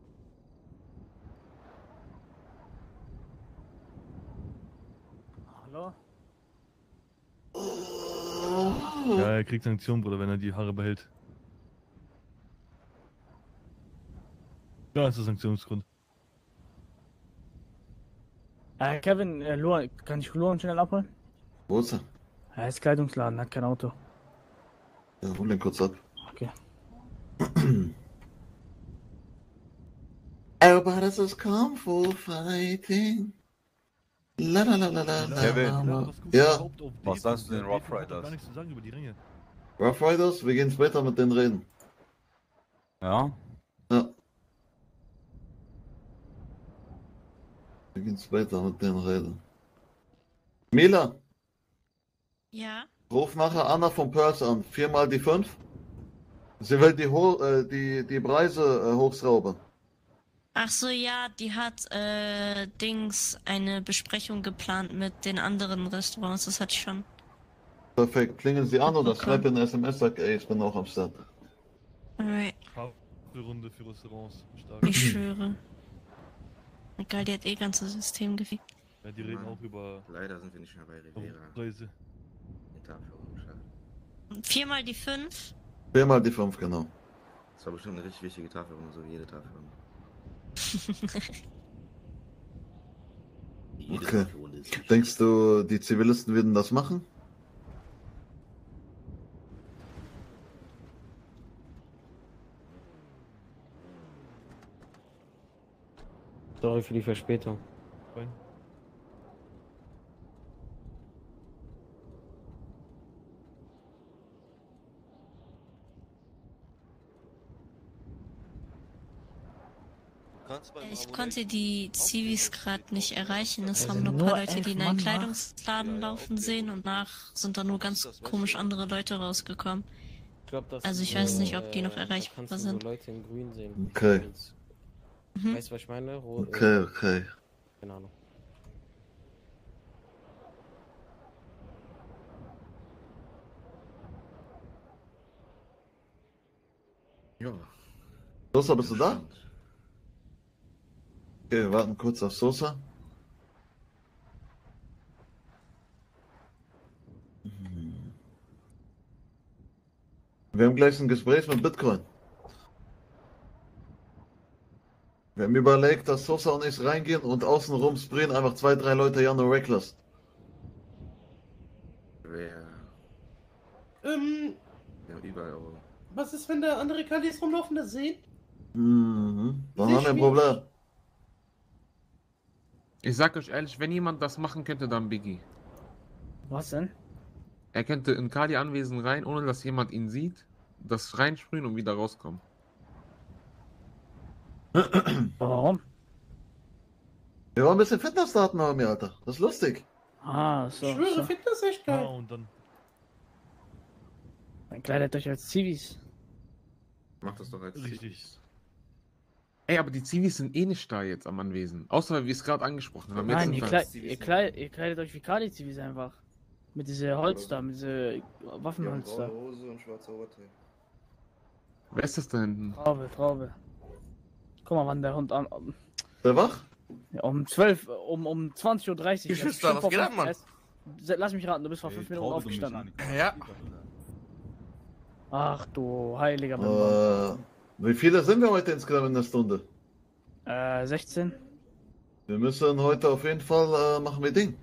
Hallo? Ja, er kriegt Sanktionen, Bruder, wenn er die Haare behält. Ja, ist der Sanktionsgrund. Äh, Kevin, äh, Luan, kann ich Luan schnell abholen? Wo ist er? Er ist Kleidungsladen, hat kein Auto. Ja, hol den kurz ab. Okay. Everybody's just kung fu fighting. La la la la la la. Kevin. la. Ja. Was sagst du den Rough Gar Riders? nichts zu sagen über die Ringe. Rough Riders, wir gehen später mit denen reden. Ja? Ja. Wir gehen später mit denen reden. Mila, Ja? ruf nachher Anna von Pearls an. Viermal die fünf. Sie will die, Ho äh, die, die Preise äh, hochschrauben. Ach so, ja, die hat, äh, Dings, eine Besprechung geplant mit den anderen Restaurants, das hatte ich schon. Perfekt. Klingeln Sie an oder Okay. schreib in S M S, sag, ey, ich bin auch am Start. Alright, Runde für Restaurants. Stark. ich schwöre. Egal, die hat eh ganzes System gefickt. Ja, die reden auch über. Leider sind wir nicht mehr bei Rivera. Preise. Die Tafel umgeschaltet. Viermal die fünf? Viermal die fünf, genau. Das war bestimmt eine richtig wichtige Tafel, so wie jede Tafel. Jede Okay. Tafel ist wichtig. Denkst du, die Zivilisten würden das machen? Sorry für die Verspätung. Fein. Ich konnte die Zivis gerade nicht erreichen. Es Es haben sind nur ein paar nur Leute, elf die in einen Mann, wa? Kleidungsladen laufen sehen und nach sind da nur ganz komisch andere Leute rausgekommen. Ich glaub, das, Also ich weiß nicht, ob die noch äh, da erreichbar kannst du sind. So Leute in Grün sehen. Okay. Mhm. Weißt du, was ich meine? Ro Okay, äh, okay. Keine Ahnung. Ja. Sosa, bist du da? Okay, wir warten kurz auf Sosa. Wir haben gleich ein Gespräch mit Bitcoin. Wir haben überlegt, dass Sosa und ich reingehen und außenrum sprayen einfach zwei, drei Leute ja nur reckless. Wer? Ähm, Ja, überall. Aber was ist, wenn da andere Kalis rumlaufen, das sehen? Mhm. Dann Sehr haben wir ein schwierig. Problem. Ich sag euch ehrlich, wenn jemand das machen könnte, dann Biggie. Was denn? Er könnte in Kali Anwesen rein, ohne dass jemand ihn sieht, das reinsprühen und wieder rauskommen. Warum? Wir wollen ein bisschen Fitnessdaten haben, mir, Alter. Das ist lustig. Ah, so. Ich schwöre, so. Fitness ist echt geil. Ja, und dann. Dann kleidet euch als Zivis. mach das doch als Richtig. Ey, aber die Zivis sind eh nicht da jetzt am Anwesen. Außer weil wir es gerade angesprochen haben. Jetzt Nein, sind ihr, wir- kleid, ihr, kleid, ihr kleidet euch wie Kali-Zivis einfach. Mit dieser Holster, mit dieser Waffenholster. Graue Hose und schwarzer Oberteil. Wer ist das da hinten? Traube, Traube. Guck mal, wann der Hund an. Um, Der wach? ja, um zwölf, um, um zwanzig Uhr dreißig. Geschwister, was geht ab, Mann? Lass mich raten, du bist vor fünf Minuten aufgestanden. Ja. Ach du heiliger Mann. Äh, wie viele sind wir heute insgesamt in der Stunde? Äh, sechzehn? Wir müssen heute auf jeden Fall, äh, machen wir Ding.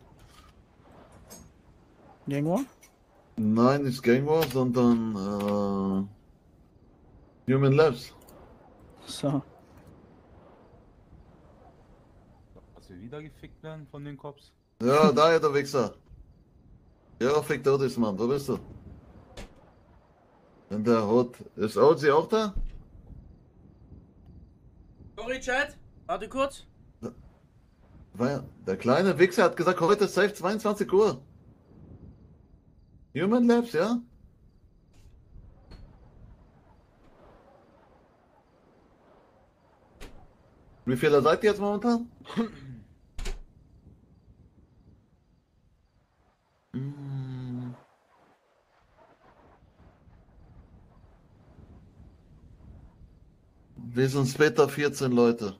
Irgendwo? Nein, nicht Gang War, sondern, äh, Human Labs. So. Dass wir wieder gefickt werden von den Cops. Ja, da, der Wichser. Ja, fick der Otis, Mann. Wo bist du? In der Hut. Ist Ozi auch da? Sorry, Chat. Warte kurz. Weil der kleine Wichser hat gesagt, heute ist safe zweiundzwanzig Uhr. Human Labs, ja? Wie viele seid ihr jetzt momentan? Mm. Wir sind später vierzehn Leute.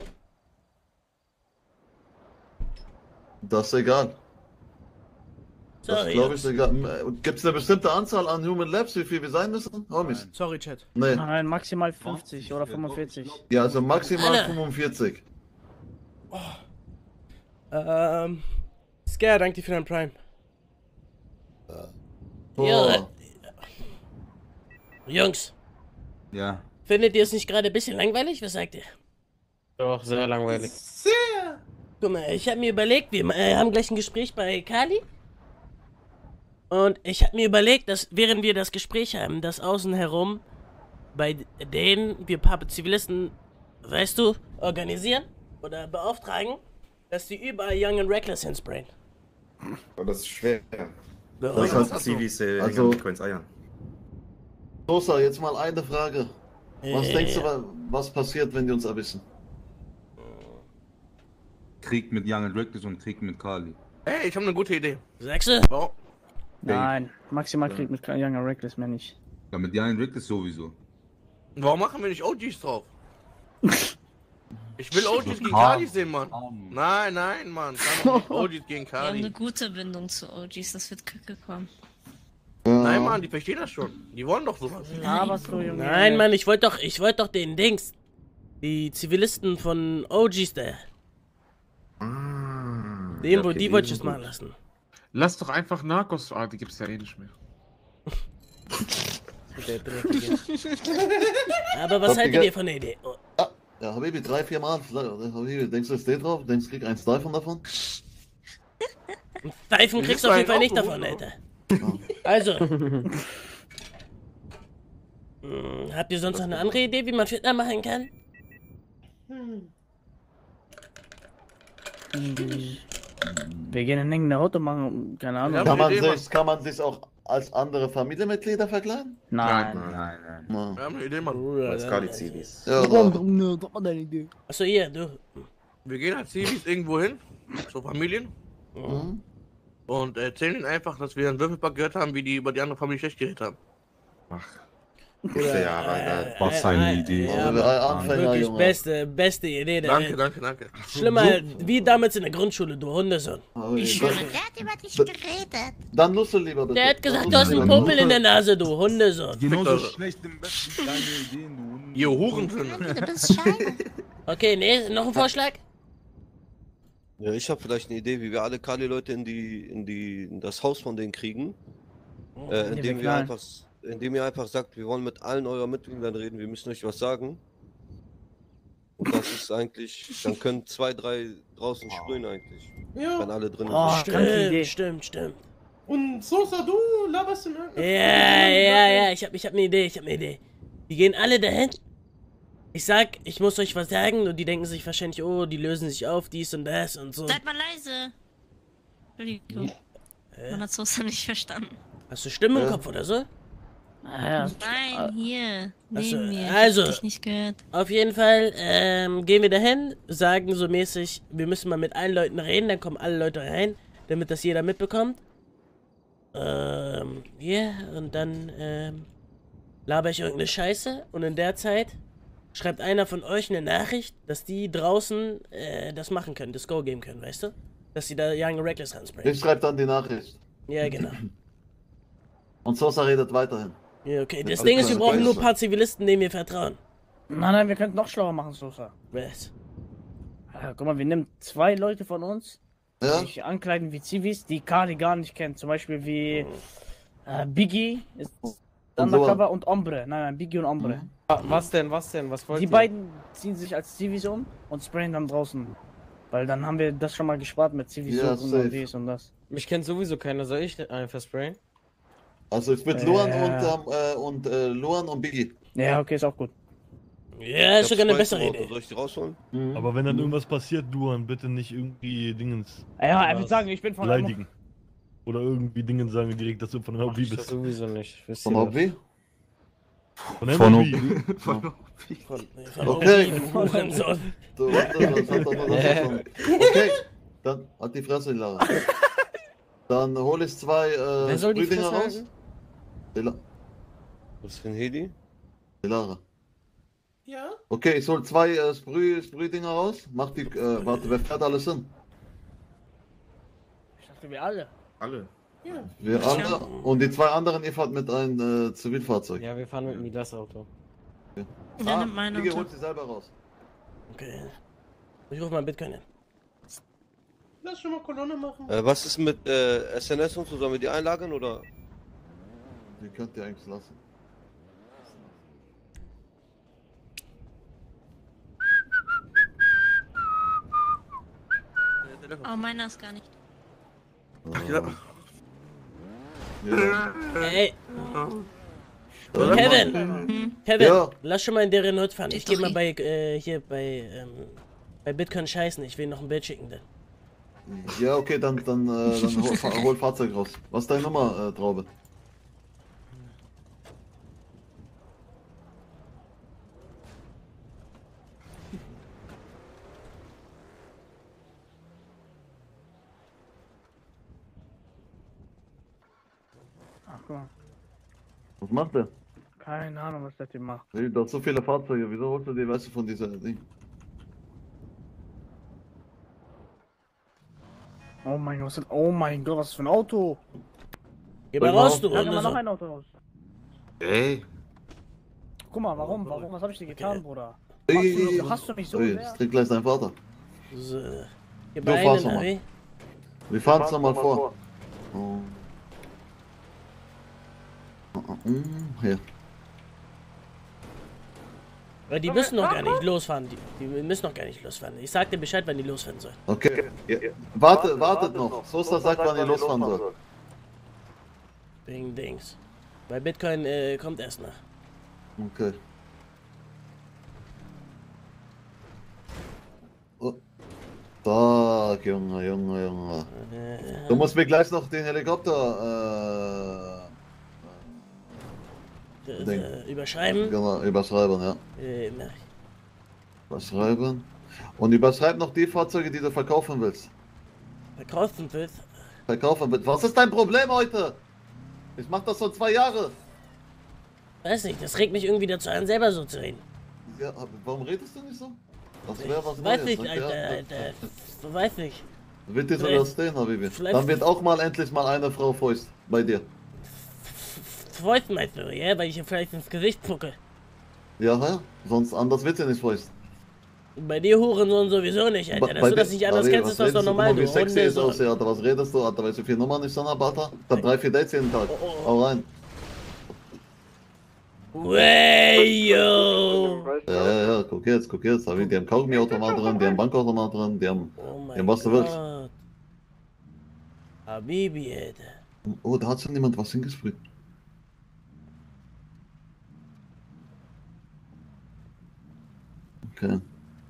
Das ist egal. Das Sorry, glaube ich ist egal. Gibt es eine bestimmte Anzahl an Human Labs, wie viel wir sein müssen? Homies. Sorry, Chat. Nee. Nein, maximal fünfzig oder fünfundvierzig. Ja, also maximal Alter. fünfundvierzig. Ähm. Scare, danke dir für dein Prime. Ja. Jungs, Ja. findet ihr es nicht gerade ein bisschen langweilig? Was sagt ihr? Doch, sehr langweilig. Sehr! Guck mal, ich habe mir überlegt, wir äh, haben gleich ein Gespräch bei Kali. Und ich habe mir überlegt, dass während wir das Gespräch haben, dass außen herum bei denen wir ein paar Zivilisten, weißt du, organisieren oder beauftragen, dass die überall Young and Reckless hinsprayen. Aber das ist schwer. Das heißt, Civis, äh, also, Bitcoins Eiern. Sosa, jetzt mal eine Frage. Was Äh, denkst du, wa- was passiert, wenn die uns erwischen? Krieg mit Young and Reckless und Krieg mit Kali. Ey, ich habe eine gute Idee. Sagst du? Oh. Nein, maximal Krieg mit Younger Reckless mehr nicht. Ja, mit Young and Reckless sowieso. Warum machen wir nicht O Gs drauf? Ich will O Gs gegen Ah. Kali sehen, Mann. Nein, nein, Mann. Kann doch nicht O Gs gegen Wir haben eine Kali. gute Bindung zu O Gs, das wird kacke kommen. Nein, Mann, die verstehen das schon. Die wollen doch sowas. Laberst du, Junge? Nein, Mann, ich wollte doch, ich wollte doch den Dings. Die Zivilisten von O Gs da. Den, wo die wollte ich es machen lassen. Lass doch einfach Narcos. Ah, die gibt's ja eh nicht mehr. Aber was Habt ihr haltet ge- ihr von der Idee? Oh, Ja, Habibi, drei, vier Mal. Habibi, denkst du, es steht drauf? Denkst du, krieg ein Steifen davon? Pfeifen kriegst du auf jeden Fall nicht davon, Alter. Also. Hm, habt ihr sonst noch eine andere Idee, wie man Fitner machen kann? Wir gehen in irgendeine Auto machen, keine Ahnung. Kann man, sich, kann man sich auch als andere Familienmitglieder verkleiden? Nein. Nein, nein. Ja. Wir haben eine Idee, Mann. Als Kali-Civis. Ja, Achso, ihr, du. Wir gehen als Civis irgendwo hin, zu Familien, Mhm. und erzählen ihnen einfach, dass wir einen Würfelpack gehört haben, wie die über die andere Familie schlecht geredet haben. Ach. Ja, aber Was eine Idee. Ja, Also, wir Anfänger, Wirklich Junge. beste, beste Idee der Danke, Welt. danke, danke. Schlimmer wie damals in der Grundschule, du Hundesohn. Habibi, Ich dann- schwöre, der hat über dich geredet. Dann lust du lieber bitte. Der hat gesagt, Dann du hast lust einen lieber. Popel in der Nase, du Hundesohn. Genauso Alter. schlecht im besten deine Ideen, du. Ihr Hurensohn. Du bist scheiße. Okay, nee, noch ein Vorschlag? Ja, ich habe vielleicht eine Idee, wie wir alle Kali-Leute in die, in die, in das Haus von denen kriegen. Äh, indem wir knallen. einfach, indem ihr einfach sagt, wir wollen mit allen euren Mitgliedern reden, wir müssen euch was sagen. Und das ist eigentlich, dann können zwei, drei draußen sprühen eigentlich. Ja. Wenn alle drin Oh, sind. kranke Idee. Stimmt, stimmt, stimmt. Und Sosa, du laberst im Ja, ja, ja, ich hab, ich hab eine Idee, ich hab eine Idee. Die gehen alle dahin. Ich sag, ich muss euch was sagen und die denken sich wahrscheinlich, oh, die lösen sich auf, dies und das und so. Seid mal leise. Entschuldigung. Man hat Sosa nicht verstanden. Hast du Stimmen im Äh. Kopf oder so? Ja, Nein, hier. Achso, Neben mir. also. Ich hab dich nicht gehört. Auf jeden Fall ähm, gehen wir dahin, sagen so mäßig, wir müssen mal mit allen Leuten reden, dann kommen alle Leute rein, damit das jeder mitbekommt. Ähm, ja, yeah, und dann ähm, laber ich irgendeine Scheiße und in der Zeit schreibt einer von euch eine Nachricht, dass die draußen äh, das machen können, das Go geben können, weißt du? Dass sie da Young Reckless ransprayen. Ich schreibe dann die Nachricht. Ja, genau. Und Sosa redet weiterhin. Ja, okay. Das Alles Ding ist, klar, wir brauchen nur ein weiß. paar Zivilisten, denen wir vertrauen. Nein, nein, wir könnten noch schlauer machen, Sosa. Was? Ja, guck mal, wir nehmen zwei Leute von uns, Ja? die sich ankleiden wie Zivis, die Kali gar nicht kennt. Zum Beispiel wie äh, Biggie ist Undercover und Ombre. Nein, nein, Biggie und Ombre. Was denn, was denn, was wollt Die ihr? beiden ziehen sich als Zivis um und sprayen dann draußen. Weil dann haben wir das schon mal gespart mit Zivis Ja, und safe. dies und das. Mich kennt sowieso keiner, soll ich einfach sprayen? Also ich mit Äh. Luan und, ähm, äh, und äh, Luan und Biggie. Ja, okay, ist auch gut. Ja, ist sogar eine zwei bessere zum Auto. Idee. Soll ich die rausholen? Aber wenn dann irgendwas passiert, Duan, bitte nicht irgendwie Dingens. Ja, er wird sagen, ich bin von beleidigen. Oder irgendwie Dingen sagen direkt, dass du von Hobby Ich das bist. sowieso nicht. Wisst Von ihr Hobby? Von Von Hobby. Von Okay. Hurensohn. Du, warte, das hat doch nur das davon. Okay, dann hat die Fresse, die Lara. Dann hole ich zwei äh, Wer soll die Sprühdinger Fresse raus. halten? Die, La Was für ein Heli? die Lara. Ja? Okay, ich hol zwei äh, Sprüh Sprühdinger raus. Mach die, äh, warte, wer fährt alles hin? Ich dachte, wir alle. Alle. Ja. Wir alle. Und die zwei anderen, ihr fahrt mit einem äh, Zivilfahrzeug. Ja, wir fahren mit Midas Auto. Der Ah, nimmt mein Biggie Auto. holt sie selber raus. Okay. Ich ruf mal Bitcoin an. Lass schon mal Kolonne machen. Äh, was ist mit äh, S N S und so? Sollen wir die einlagern oder? Die könnt ihr eigentlich lassen. Oh, meiner ist gar nicht. Ach, ja. Ey. Kevin! Kevin, Ja. lass schon mal in deren Hut fahren. Ich geh doch mal ihn. bei, äh, hier bei, ähm, bei Bitcoin scheißen. Ich will noch ein Bild schicken dann. Ja, okay, dann, dann, äh, dann hol, fahr- hol Fahrzeug raus. Was ist deine Nummer, äh, Traube? Ach, guck mal. Was macht der? Keine Ahnung, was der Typ macht. Hey, du hast so viele Fahrzeuge, wieso holst du die, weißt du, von dieser Ding? Oh mein Gott, was ist denn- oh mein Gott, was ist für ein Auto? Geh mal raus, du Sag mal Hunde. noch ein Auto raus. Ey. Guck mal, warum, warum, was hab ich dir getan, Bruder? Ey, Hast ey, du, ey. hast du mich so Ey, sehr? das trägt gleich dein Vater. So. Geh Du bei fahrst einen, nochmal. Harry. Wir fahren es nochmal vor. Oh. Oh, oh, oh, hier. Weil die müssen noch gar nicht losfahren. Die, die müssen noch gar nicht losfahren. Ich sag dir Bescheid, wann die losfahren sollen. Okay. Ja. Warte, wartet noch. Sosta sagt, wann ihr losfahren sollt. Wegen Dings. Bei Bitcoin äh, kommt erst nach. Okay. Oh. Tag, Junge, Junge, Junge. Du musst mir gleich noch den Helikopter Äh, Ding. äh, überschreiben? Genau, überschreiben, ja. Äh, mach ich. Überschreiben. Und überschreib noch die Fahrzeuge, die du verkaufen willst. Verkaufen willst? Verkaufen willst. Was ist dein Problem heute? Ich mach das schon zwei Jahre. Weiß nicht, das regt mich irgendwie dazu an, selber so zu reden. Ja, aber warum redest du nicht so? Das wäre was Weiß Neues, nicht, ne? Alter, Ja. Alter. Du weißt nicht. Wird dir so Vielleicht- das stehen, Habibi? vielleicht- Dann wird auch mal endlich mal eine Frau Fäust bei dir. Fäust meinst du, ja? Weil ich ihr vielleicht ins Gesicht spucke. Ja, ja. Sonst anders wird sie nicht Fäust. Bei dir Hurensohn sowieso nicht, Alter. Dass du das nicht anders kennst, ist das doch normal, du Wie sexy ist Hundesohn. aus, Alter. Was redest du, Alter? Weißt du, vier Nummern nicht Sonne, Alter? Ich hab drei, vier Dates jeden Tag. Hau rein. Wey, yo! Ja, ja, ja. Guck jetzt, guck jetzt. Habibi, die haben Kaugummi-Automat drin, die haben Bankautomat drin, die haben, die haben was du willst. Gott. Habibi, Alter. Oh, da hat schon jemand was hingesprüht. Okay.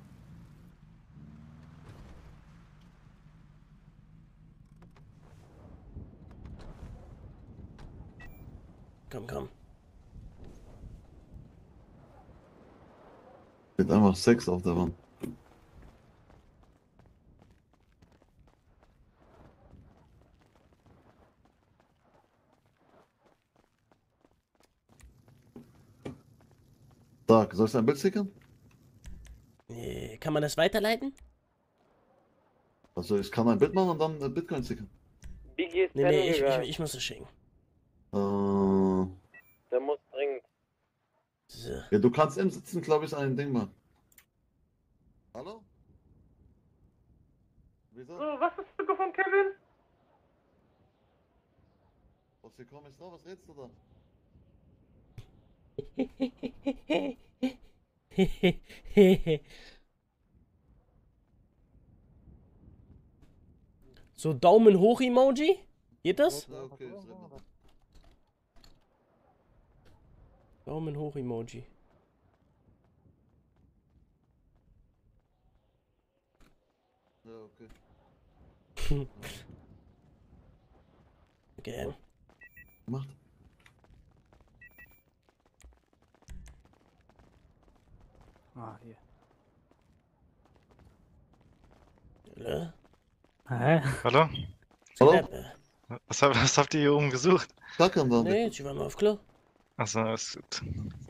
Komm, komm. Steht einfach Sex auf der Wand. Sag, soll ich ein Bild stickern? Äh, Kann man das weiterleiten? Also ich kann ein Bild machen und dann äh, Bitcoin stickern. Biggie ist Nee, pennen nee, ich, gegangen. ich, ich muss es schicken. Äh, Der muss dringend. So. ja, du kannst im Sitzen, glaube ich, ein Ding machen. Hallo? Wieso? So, was ist das von Kevin? Was hier komm ich drauf? Was redest du da? So, Daumen hoch Emoji? Geht das? Ja, okay, ist drin. Daumen hoch Emoji. Ja, okay. Okay. Macht. Ah, hier. Hallo? Hä? Hallo? Hallo? Was, hab- was habt ihr hier oben gesucht? Kackern dann. Nee, ich war nur auf Klo. Achso, alles gut.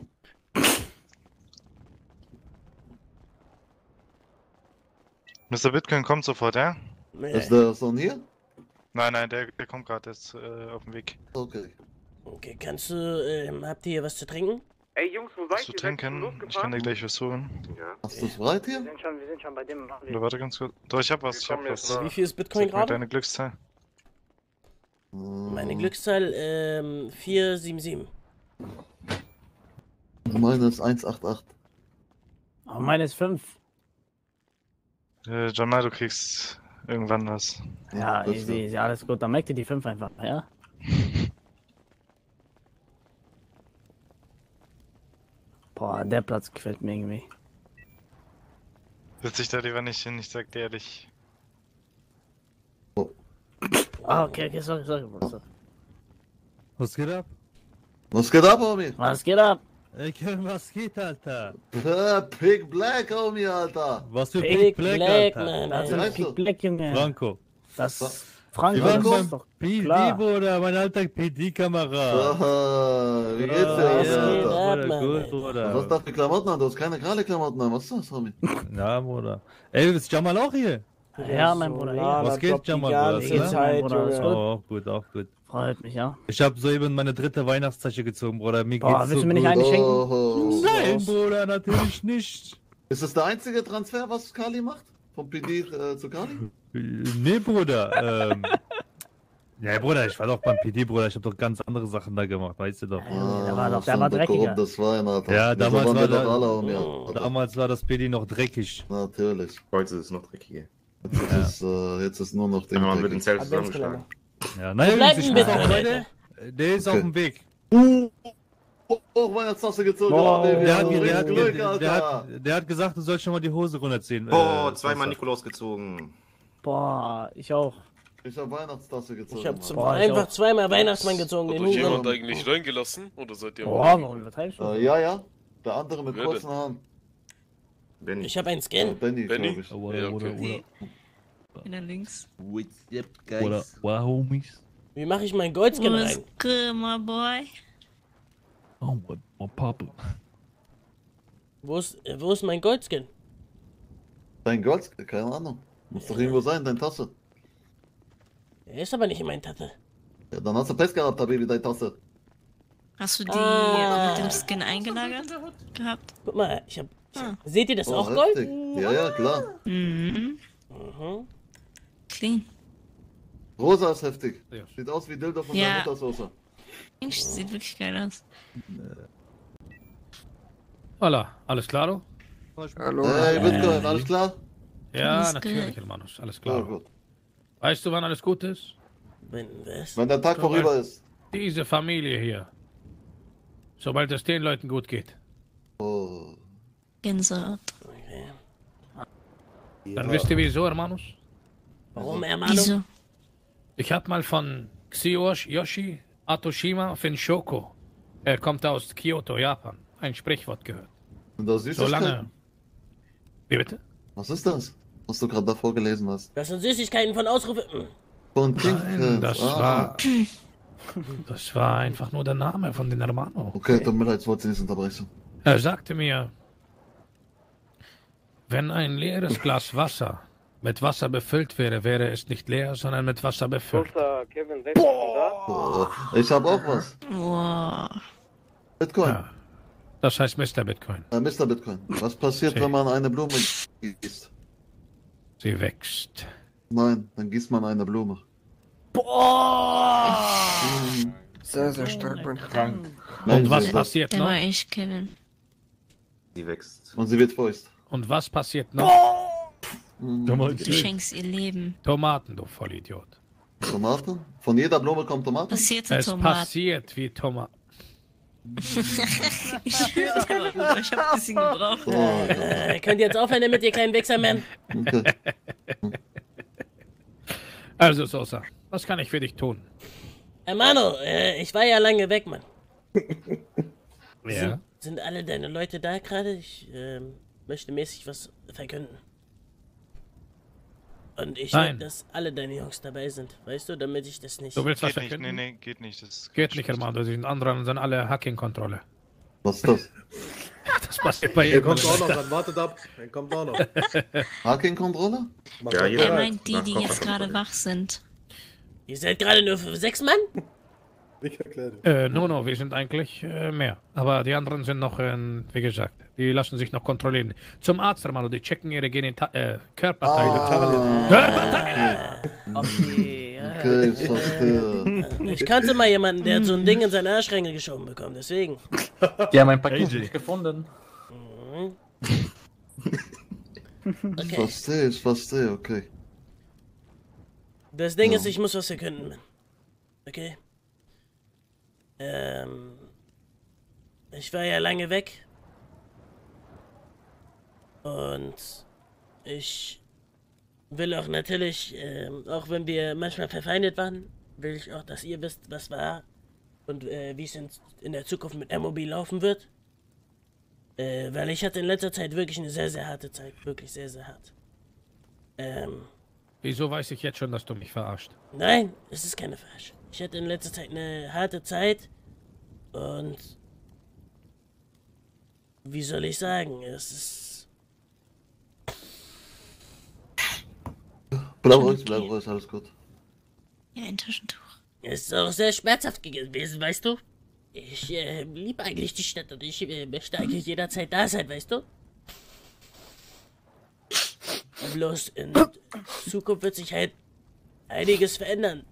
Mister Bitcoin kommt sofort, ja? Nee. Ist der Sohn hier? Nein, nein, der, der kommt gerade jetzt äh, auf dem Weg. Okay. Okay, kannst du, ähm, habt ihr hier was zu trinken? Ey Jungs, wo Was seid zu ihr? Seid ihr schon trinken? Ich kann losgefahren? dir gleich was holen. Ja. Hast du es bereit Wir hier? sind schon, wir sind schon bei dem. Oder warte ganz kurz. Doch, ich hab was, ich hab was. Wie viel ist Bitcoin Sag mir gerade? deine Glückszahl. Meine Glückszahl, ähm, vier sieben sieben. Meine ist eins acht acht. Aber meine ist fünf. Äh, Jamai, du kriegst irgendwann was. Ja, das easy, easy, alles gut. Dann merkt ihr die fünf einfach, ja? Boah, der Platz gefällt mir irgendwie. Setz dich da lieber nicht hin, ich sag dir ehrlich. Ah, okay, okay, sorry, sorry, Bruder. Sorry. Was geht ab? Was geht ab, Homie? Was geht ab? Ey, Kevin, was geht, Alter? Äh, Big Black, Homie, Alter. Was für Big Big Black, Black, Alter? man, Was Alter. heißt Big du? Black, Junge. Franco. Das Franco, Wir waren das beim ist doch P D, klar. Bruder, mein alter P D-Kamerad. Ah, wie geht's dir, Ja, Alter? geht ab, Bruder, Mann, gut, ey. Bruder. Was darf die Klamotten an? Du hast keine gerade Klamotten an. Was ist das, Homie? Na, Bruder. Ey, ist Jamal auch hier? Ja, mein Bruder, ja. Was geht, Jamal, Bruder? Wie geht's, mein Bruder? Alles Oh, gut? auch gut, auch gut. Freut mich, ja. Ich habe soeben meine dritte Weihnachtstasche gezogen, Bruder. Mir Boah, geht's willst so du mir nicht gut. eine schenken? Oh, Nein, was? Bruder, natürlich nicht. Ist das der einzige Transfer, was Kali macht? Vom P D äh, zu Kali? Nee, Bruder. ähm, ja, Bruder, ich war doch beim P D, Bruder. Ich habe doch ganz andere Sachen da gemacht, weißt du doch. Ja, der war doch, der so war ein dreckiger. korruptes Schwein, Alter. Ja, Wir damals waren war, wir doch da, alle, Homie, Alter. damals war das P D noch dreckig. Natürlich. Heute ist es noch dreckiger. Jetzt, ist, äh, jetzt ist nur noch Ja, man wird Ding. im Zelt zusammengeschlagen. Ja, Wo naja, bleibt ich denn muss bitte, auch, Leute? Leute. Der ist auf dem Weg. Oh, oh, Weihnachtstasse gezogen. Oh, Baby, der, hat, also der, hat, richtig Glück, der, Alter. hat, der hat gesagt, du sollst schon mal die Hose runterziehen. Oh, äh, zweimal Wasser. Nikolaus gezogen. Boah, ich auch. Ich hab Weihnachtstasse gezogen. Ich hab Mann. zum, Boah, ich einfach auch. zweimal Weihnachtsmann gezogen. Hat Den euch Huren. jemand eigentlich reingelassen? Oder seid ihr Boah, warum übertreibst du? Äh, ja, ja. Der andere mit Wer kurzen Haaren. Benny. Ich hab einen Äh, Scan. Benny, Benny? glaub ich. Oder, Ja, oder, okay. oder, In der links. What's up, oder, guys? wow, Homies. Wie mache ich meinen Goldskin What's rein? good, my boy? Oh, my, my Papa. Wo ist, äh, wo ist mein Goldskin? Dein Gold? Keine Ahnung. Muss doch irgendwo sein, deine Tasse. Er ist aber nicht in meiner Tasse. Ja, dann hast du Pech gehabt, Baby, deine Tasse. Hast du die Ah. mit dem Skin eingelagert gehabt? Guck mal, ich hab. Ich, Ah. seht ihr das Oh, auch Gold? heftig. Ja, ja, klar. Mhm. Mhm. Clean. Rosa ist heftig. Sieht aus wie Dildo von Ja. deiner Muttersoße. Mensch, sieht wirklich geil aus. Hola, alles klaro? Hallo. Hey, Bitcoin, alles klar? Ja, Alles natürlich, gut. Hermanos, alles Ja, klar. gut. Weißt du, wann alles gut ist? Wenn was? Wenn der Tag Sobald vorüber ist. Diese Familie hier. Sobald es den Leuten gut geht. Oh. Gänsehaut. Dann wisst ihr wieso, Hermanos? Warum, Hermano? Wieso? Ich hab mal von Xiyoshi Yoshi Atoshima Finshoko, er kommt aus Kyoto, Japan, ein Sprichwort gehört. Und das Süßigkeiten? Solange... Wie bitte? Was ist das? Was du gerade davor gelesen hast. Das sind Süßigkeiten von Ausrufe. Hm. Von Nein, King das ah. war... Das war einfach nur der Name von den Hermano. Okay, tut mir leid, ich wollte Sie nicht unterbrechen. Er sagte mir, wenn ein leeres Glas Wasser mit Wasser befüllt wäre, wäre es nicht leer, sondern mit Wasser befüllt. Tochter Kevin, selbst da? Boah, ich hab auch was. Wow. Bitcoin. Ja, das heißt Mister Bitcoin. Äh, Mister Bitcoin. Was passiert, Sie. wenn man eine Blume gießt? Sie wächst. Nein, dann gießt man eine Blume. Boah! Sehr, sehr stark, Mann. Krank. Nein, Und was sie- passiert Der noch? war echt Kevin. Die wächst. Und sie wird feucht. Und was passiert noch? Du schenkst ihr Leben. Tomaten, du Vollidiot. Tomaten? Von jeder Blume kommt Tomaten? Passierte Es Tomaten. passiert wie Tomaten. Ich schwöre, der war gut. Ich hab ein bisschen gebraucht. Oh, ja. Äh, könnt ihr jetzt aufhören damit, ihr kleinen Wichsermann? Okay. Also, Sosa, was kann ich für dich tun? Hermano, äh, ich war ja lange weg, Mann. Ja. Sind, sind alle deine Leute da gerade? Ich ähm, möchte mäßig was verkünden. Und ich will, Nein. dass alle deine Jungs dabei sind, weißt du, damit ich das nicht... Du willst was Geht nicht, verkünden? nee, nee, geht nicht. Das Geht nicht, Hermano, die anderen sind alle Hacking-Kontrolle. Was ist das? Das passiert bei Er jedem. kommt auch noch, dann wartet ab. Er kommt auch noch. Hacking-Kontrolle? Ja, jeder Er hat meint die, nach die Koffer jetzt gerade kontrolliert. wach sind. Ihr seid gerade nur für sechs Mann? Nicht erklärt. Äh, no, no, wir sind eigentlich äh, mehr. Aber die anderen sind noch, äh, wie gesagt, die lassen sich noch kontrollieren. Zum Arzt, Hermano, die checken ihre Genita äh, Körperteile. Ah. Körperteile! Okay, ja. Okay, ich verstehe. Ich kannte mal jemanden, der hat so ein Ding in seine Arschringe geschoben bekommen, deswegen. Die haben ein Paket A J. nicht gefunden. Mhm. Ich Okay. verstehe, ich verstehe, okay. Das Ding Ja. ist, ich muss was verkünden, Mann. Okay? Ähm. Ich war ja lange weg. Und ich will auch natürlich, ähm, auch wenn wir manchmal verfeindet waren, will ich auch, dass ihr wisst, was war und äh, wie es in, in der Zukunft mit M O B laufen wird. Äh, weil ich hatte in letzter Zeit wirklich eine sehr, sehr harte Zeit. Wirklich sehr, sehr hart. Ähm... Wieso weiß ich jetzt schon, dass du mich verarscht? Nein, es ist keine Verarschung. Ich hatte in letzter Zeit eine harte Zeit und wie soll ich sagen, es ist... Bleib ruhig, bleib ruhig, alles gut. Ja, ein Taschentuch. Es ist auch sehr schmerzhaft gewesen, weißt du? Ich äh, liebe eigentlich die Stadt und ich äh, möchte eigentlich jederzeit da sein, weißt du? Bloß in Zukunft wird sich halt einiges verändern.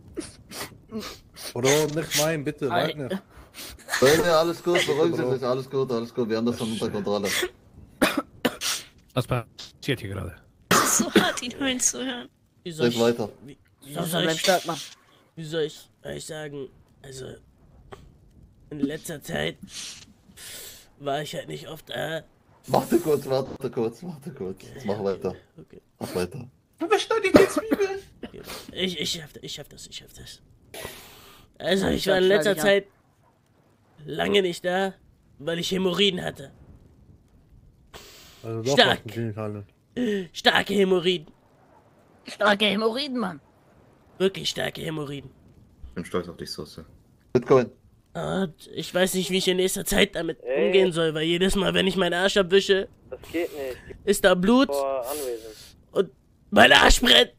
Oder nicht meinen, bitte, Wagner. Nein, ja, alles gut, beruhigen Sie sich, alles gut, alles gut, wir haben das schon unter Kontrolle. Was passiert hier gerade? Es ist so hart, ihn heulen zu hören. Wie soll Red ich, weiter. Wie, wie, soll ich, wie soll ich euch sagen, also in letzter Zeit war ich halt nicht oft da. Warte kurz, warte kurz, warte kurz. Jetzt mach weiter. Okay. Mach weiter. Aber schneid die Zwiebeln! Ich, ich schaff das, ich schaff das, ich schaff das. Also ich war in letzter Zeit lange nicht da, weil ich Hämorrhoiden hatte. Also doch, Stark. Stark. Starke Hämorrhoiden. Starke Hämorrhoiden, Mann. Wirklich starke Hämorrhoiden. Ich bin stolz auf dich, Soße. Bitcoin. Und ich weiß nicht, wie ich in nächster Zeit damit Ey. umgehen soll, weil jedes Mal, wenn ich meinen Arsch abwische, Das geht nicht. ist da Blut Vor anwesend. und mein Arsch brennt.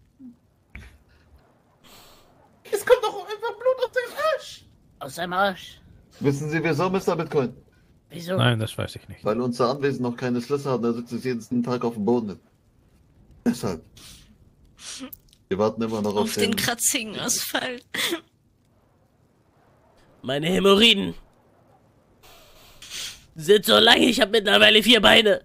Es kommt doch einfach Blut aus dem Arsch! Aus seinem Arsch. Wissen Sie, wieso, Mister Bitcoin? Wieso? Nein, das weiß ich nicht. Weil unser Anwesen noch keine Schlüssel hat, da sitzt es jeden Tag auf dem Boden. Deshalb. Wir warten immer noch auf, Auf den kratzigen Asphalt. Meine Hämorrhoiden sind so lang, ich habe mittlerweile vier Beine.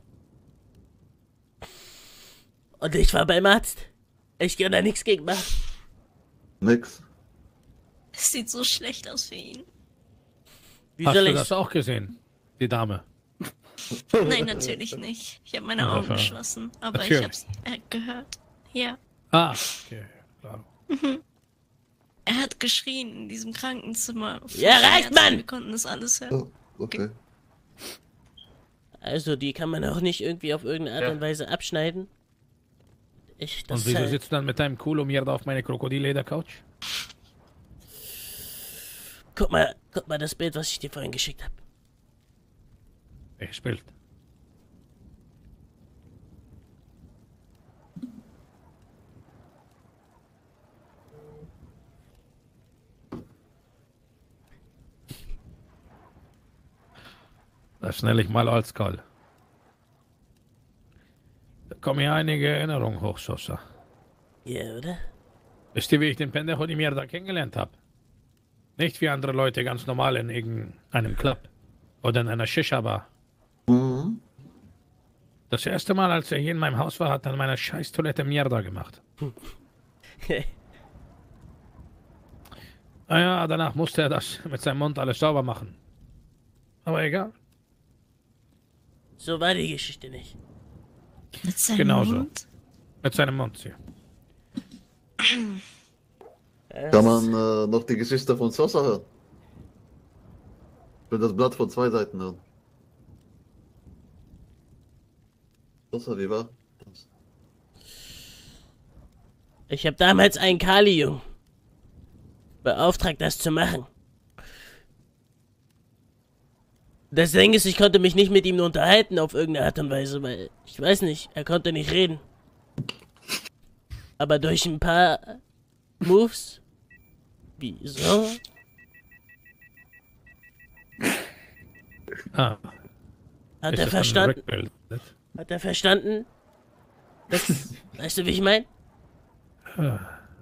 Und ich war beim Arzt. Ich kann da nichts gegen machen. Nix. Es sieht so schlecht aus für ihn. Wie Hast soll du ich... das auch gesehen, die Dame? Nein, natürlich nicht. Ich habe meine Ja, Augen klar. geschlossen, aber Natürlich. ich hab's äh, gehört. Ja. Ah, okay, klar. Mhm. Er hat geschrien in diesem Krankenzimmer. Ja, reicht, Schmerzen, Mann! Wir konnten das alles hören. Oh, okay. Also, die kann man auch nicht irgendwie auf irgendeine Art Ja. und Weise abschneiden. Ich, das Und wieso halt- sitzt du dann mit deinem Kulo mir da auf meine Krokodilleder-Couch? Guck mal, guck mal das Bild, was ich dir vorhin geschickt habe. Welches Bild? Das nenne ich mal als Call. Da kommen ja einige Erinnerungen hoch, Sosa. Ja, oder? Wisst ihr, wie ich den Pendejo die Mierda kennengelernt habe? Nicht wie andere Leute ganz normal in irgendeinem Club oder in einer Shisha-Bar. Mhm. Das erste Mal, als er hier in meinem Haus war, hat er in meiner scheiß Toilette Mierda gemacht. Naja, danach musste er das mit seinem Mund alles sauber machen. Aber egal. So war die Geschichte nicht. Mit seinem Genauso. Mund? Mit seinem Mund, sie. Kann man äh, noch die Geschichte von Sosa hören? Ich will das Blatt von zwei Seiten hören. Sosa, wie war? Ich habe damals einen Kali-Jungen beauftragt, das zu machen. Das Ding ist, ich konnte mich nicht mit ihm unterhalten auf irgendeine Art und Weise, weil, ich weiß nicht, er konnte nicht reden. Aber durch ein paar Moves, wie so, Ah. hat Ist er das dann verstanden, rückbildet? hat er verstanden, das, weißt du, wie ich meine? Ah.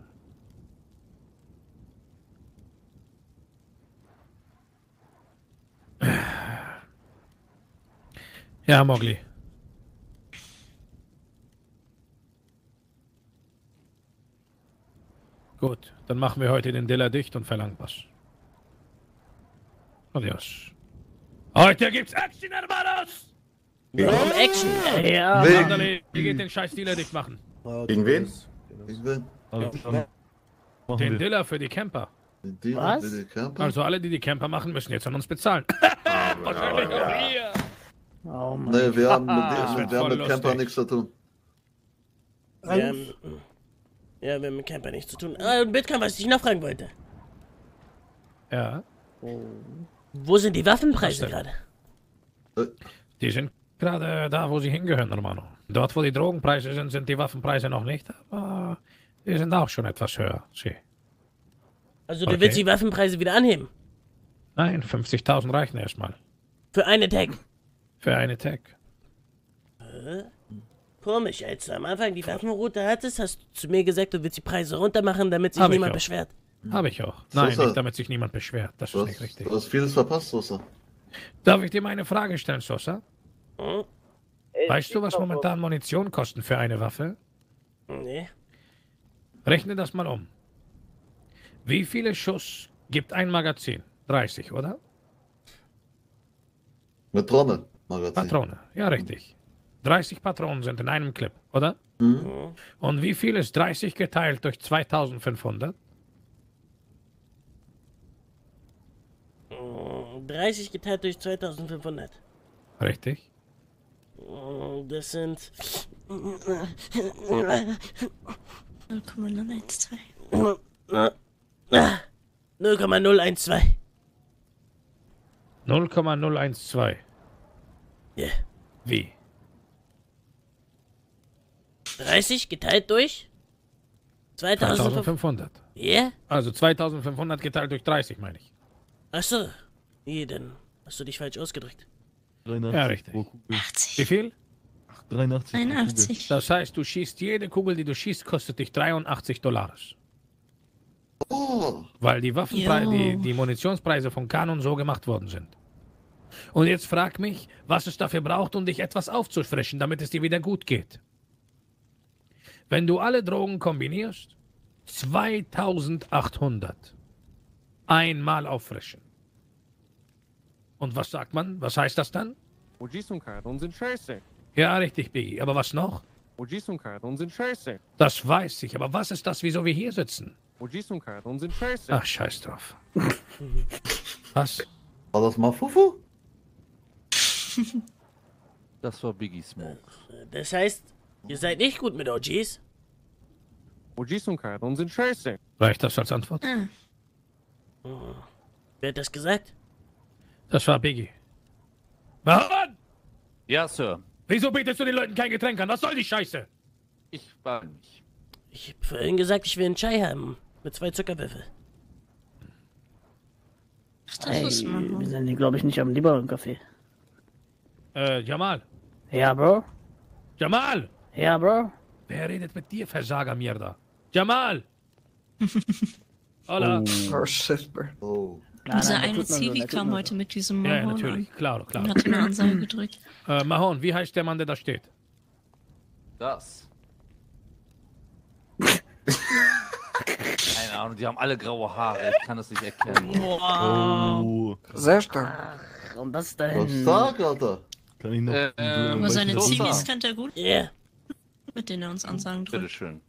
Ja, Mowgli. Gut, dann machen wir heute den Diller dicht und verlangen was. Adios. Heute gibt's Action, Hermanos! Warum Action? Ja, Wegen- Mandalay, ihr geht den scheiß Dealer dicht machen. Gegen wen? Ich bin Also, dann machen Den wir. Dealer für die Camper. den Dealer Was? mit den Camper. Also alle, die die Camper machen, müssen jetzt an uns bezahlen. Wahrscheinlich auch ihr. Oh Mann. Nee, wir haben mit, Das wir wird haben voll mit Camper lustig. nichts zu tun. Wir haben, ja, wir haben mit Camper nichts zu tun. Ah, und Bitcoin, was ich noch fragen wollte. Ja. Wo sind die Waffenpreise Was denn? gerade? Die sind gerade da, wo sie hingehören, Romano. Dort, wo die Drogenpreise sind, sind die Waffenpreise noch nicht, aber die sind auch schon etwas höher. Sie. Also du Okay. willst die Waffenpreise wieder anheben? Nein, fünfzigtausend reichen erstmal. Für eine Tag? Für eine Tag. Äh, Komisch, als du am Anfang die Waffenroute hattest, hast du zu mir gesagt, du willst die Preise runter machen, damit sich Hab ich niemand auch. beschwert. Habe ich auch. Nein, Sosa. nicht damit sich niemand beschwert. Das Du ist hast, nicht richtig. du hast vieles verpasst, Sosa. Darf ich dir mal eine Frage stellen, Sosa? Hm? Weißt du, was momentan Munition kosten für eine Waffe? Nee. Rechne das mal um. Wie viele Schuss gibt ein Magazin? dreißig, oder? Mit Trommel, Magazin. Patrone, ja richtig. dreißig Patronen sind in einem Clip, oder? Mhm. Und wie viel ist dreißig geteilt durch zweitausendfünfhundert? Hm, dreißig geteilt durch zweitausendfünfhundert. Richtig. Hm, Das sind... null Komma null eins zwei. null Komma null eins zwei. null Komma null eins zwei. Ja. Wie? dreißig geteilt durch zweitausendfünfhundert. zweitausendfünfhundert. Ja? Also zweitausendfünfhundert geteilt durch dreißig, meine ich. Achso. Nee, dann hast du dich falsch ausgedrückt. dreiundachtzig Ja, richtig. pro Kugel. Wie viel? dreiundachtzig pro Kugel. einundachtzig. Das heißt, du schießt, jede Kugel, die du schießt, kostet dich dreiundachtzig Dollar. Oh, Weil die Waffenpreise, Jo. die, die Munitionspreise von Canon so gemacht worden sind. Und jetzt frag mich, was es dafür braucht, um dich etwas aufzufrischen, damit es dir wieder gut geht. Wenn du alle Drogen kombinierst, zweitausendachthundert. Einmal auffrischen. Und was sagt man? Was heißt das dann? Ujisum-Karten sind scheiße. Ja, richtig, Biggie. Aber was noch? Ujisum-Karten sind scheiße. Das weiß ich. Aber was ist das, wieso wir hier sitzen? Ujisum-Karten sind scheiße. Ach, scheiß drauf. Was? war das mal Fufu? Das war Biggie Smoke. Das heißt, ihr seid nicht gut mit O Gs? Ujisum-Karten sind scheiße. Reicht das als Antwort? Hm. Wer hat das gesagt? Das war Biggie. Warum? Ja, Sir. Wieso bietest du den Leuten kein Getränk an? Was soll die Scheiße? Ich war nicht. Ich hab vorhin gesagt, ich will einen Chai haben. Mit zwei Zuckerwürfel. Das Ey, ist man. wir sind hier, glaube ich, nicht am Lieberen Café. Äh, Jamal. Ja, Bro? Jamal! Ja, Bro? Wer redet mit dir, Versager Mierda? Jamal! Hola. Oh, shit, bro. Oh. Dieser eine Zivi kam heute mit diesem Ja, Mahon natürlich. Klar, klar. und hat eine Ansage gedrückt. Äh, Mahon, wie heißt der Mann, der da steht? Das. Keine Ahnung, die haben alle graue Haare. Ich kann das nicht erkennen. Wow. Oh. Sehr stark. Und das da Was hinten. sag, Alter? Kann ich noch. Äh, Aber seine Sosa. Zivis kennt er gut. Ja. Yeah. Mit denen er uns Ansagen drückt. Bitteschön.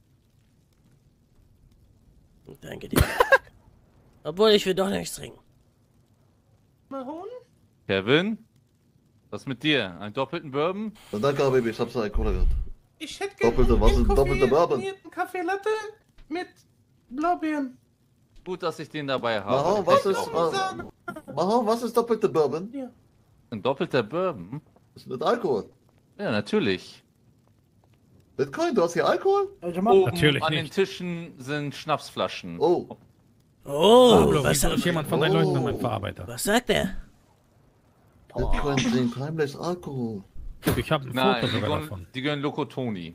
Danke dir. Obwohl, ich will doch nichts trinken. Mahon? Kevin? Was mit dir? Einen doppelten Bourbon? Na, danke, Baby, ich hab's eine Cola gehabt. Ich hätte gerne Doppelte, was ist einen doppelte Bourbon? koffeinierten Kaffee Latte mit Blaubeeren. Gut, dass ich den dabei habe. Mahon, was ist, äh, Mahon, was ist doppelte Bourbon? Ja. Ein doppelter Bourbon? Das ist mit Alkohol. Ja, natürlich. Bitcoin, du hast hier Alkohol? Oben Natürlich an nicht. den Tischen sind Schnapsflaschen. Oh. Oh, Pablo, was, wieso ist jemand von deinen Leuten mein Verarbeiter? was sagt er? Bitcoin trinkt heimlich Alkohol. Ich habe ein Nein, Foto die sogar gehören, davon. die gehören Lokotoni.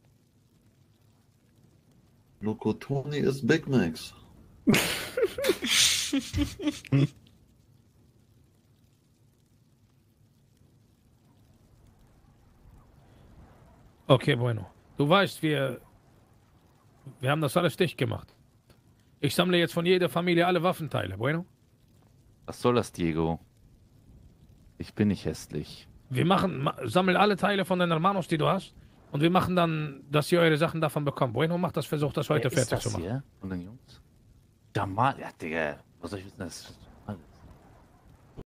Lokotoni ist Big Macs. Okay, bueno. Du weißt, wir... Wir haben das alles dicht gemacht. Ich sammle jetzt von jeder Familie alle Waffenteile, bueno? Was soll das, Diego? Ich bin nicht hässlich. Wir machen, ma, sammel alle Teile von den Hermanos, die du hast. Und wir machen dann, dass ihr eure Sachen davon bekommt. Bueno macht das, versucht das heute Wer ist fertig das zu machen. hier von den Jungs? Jamal, ja, Digga. Was soll ich wissen? Das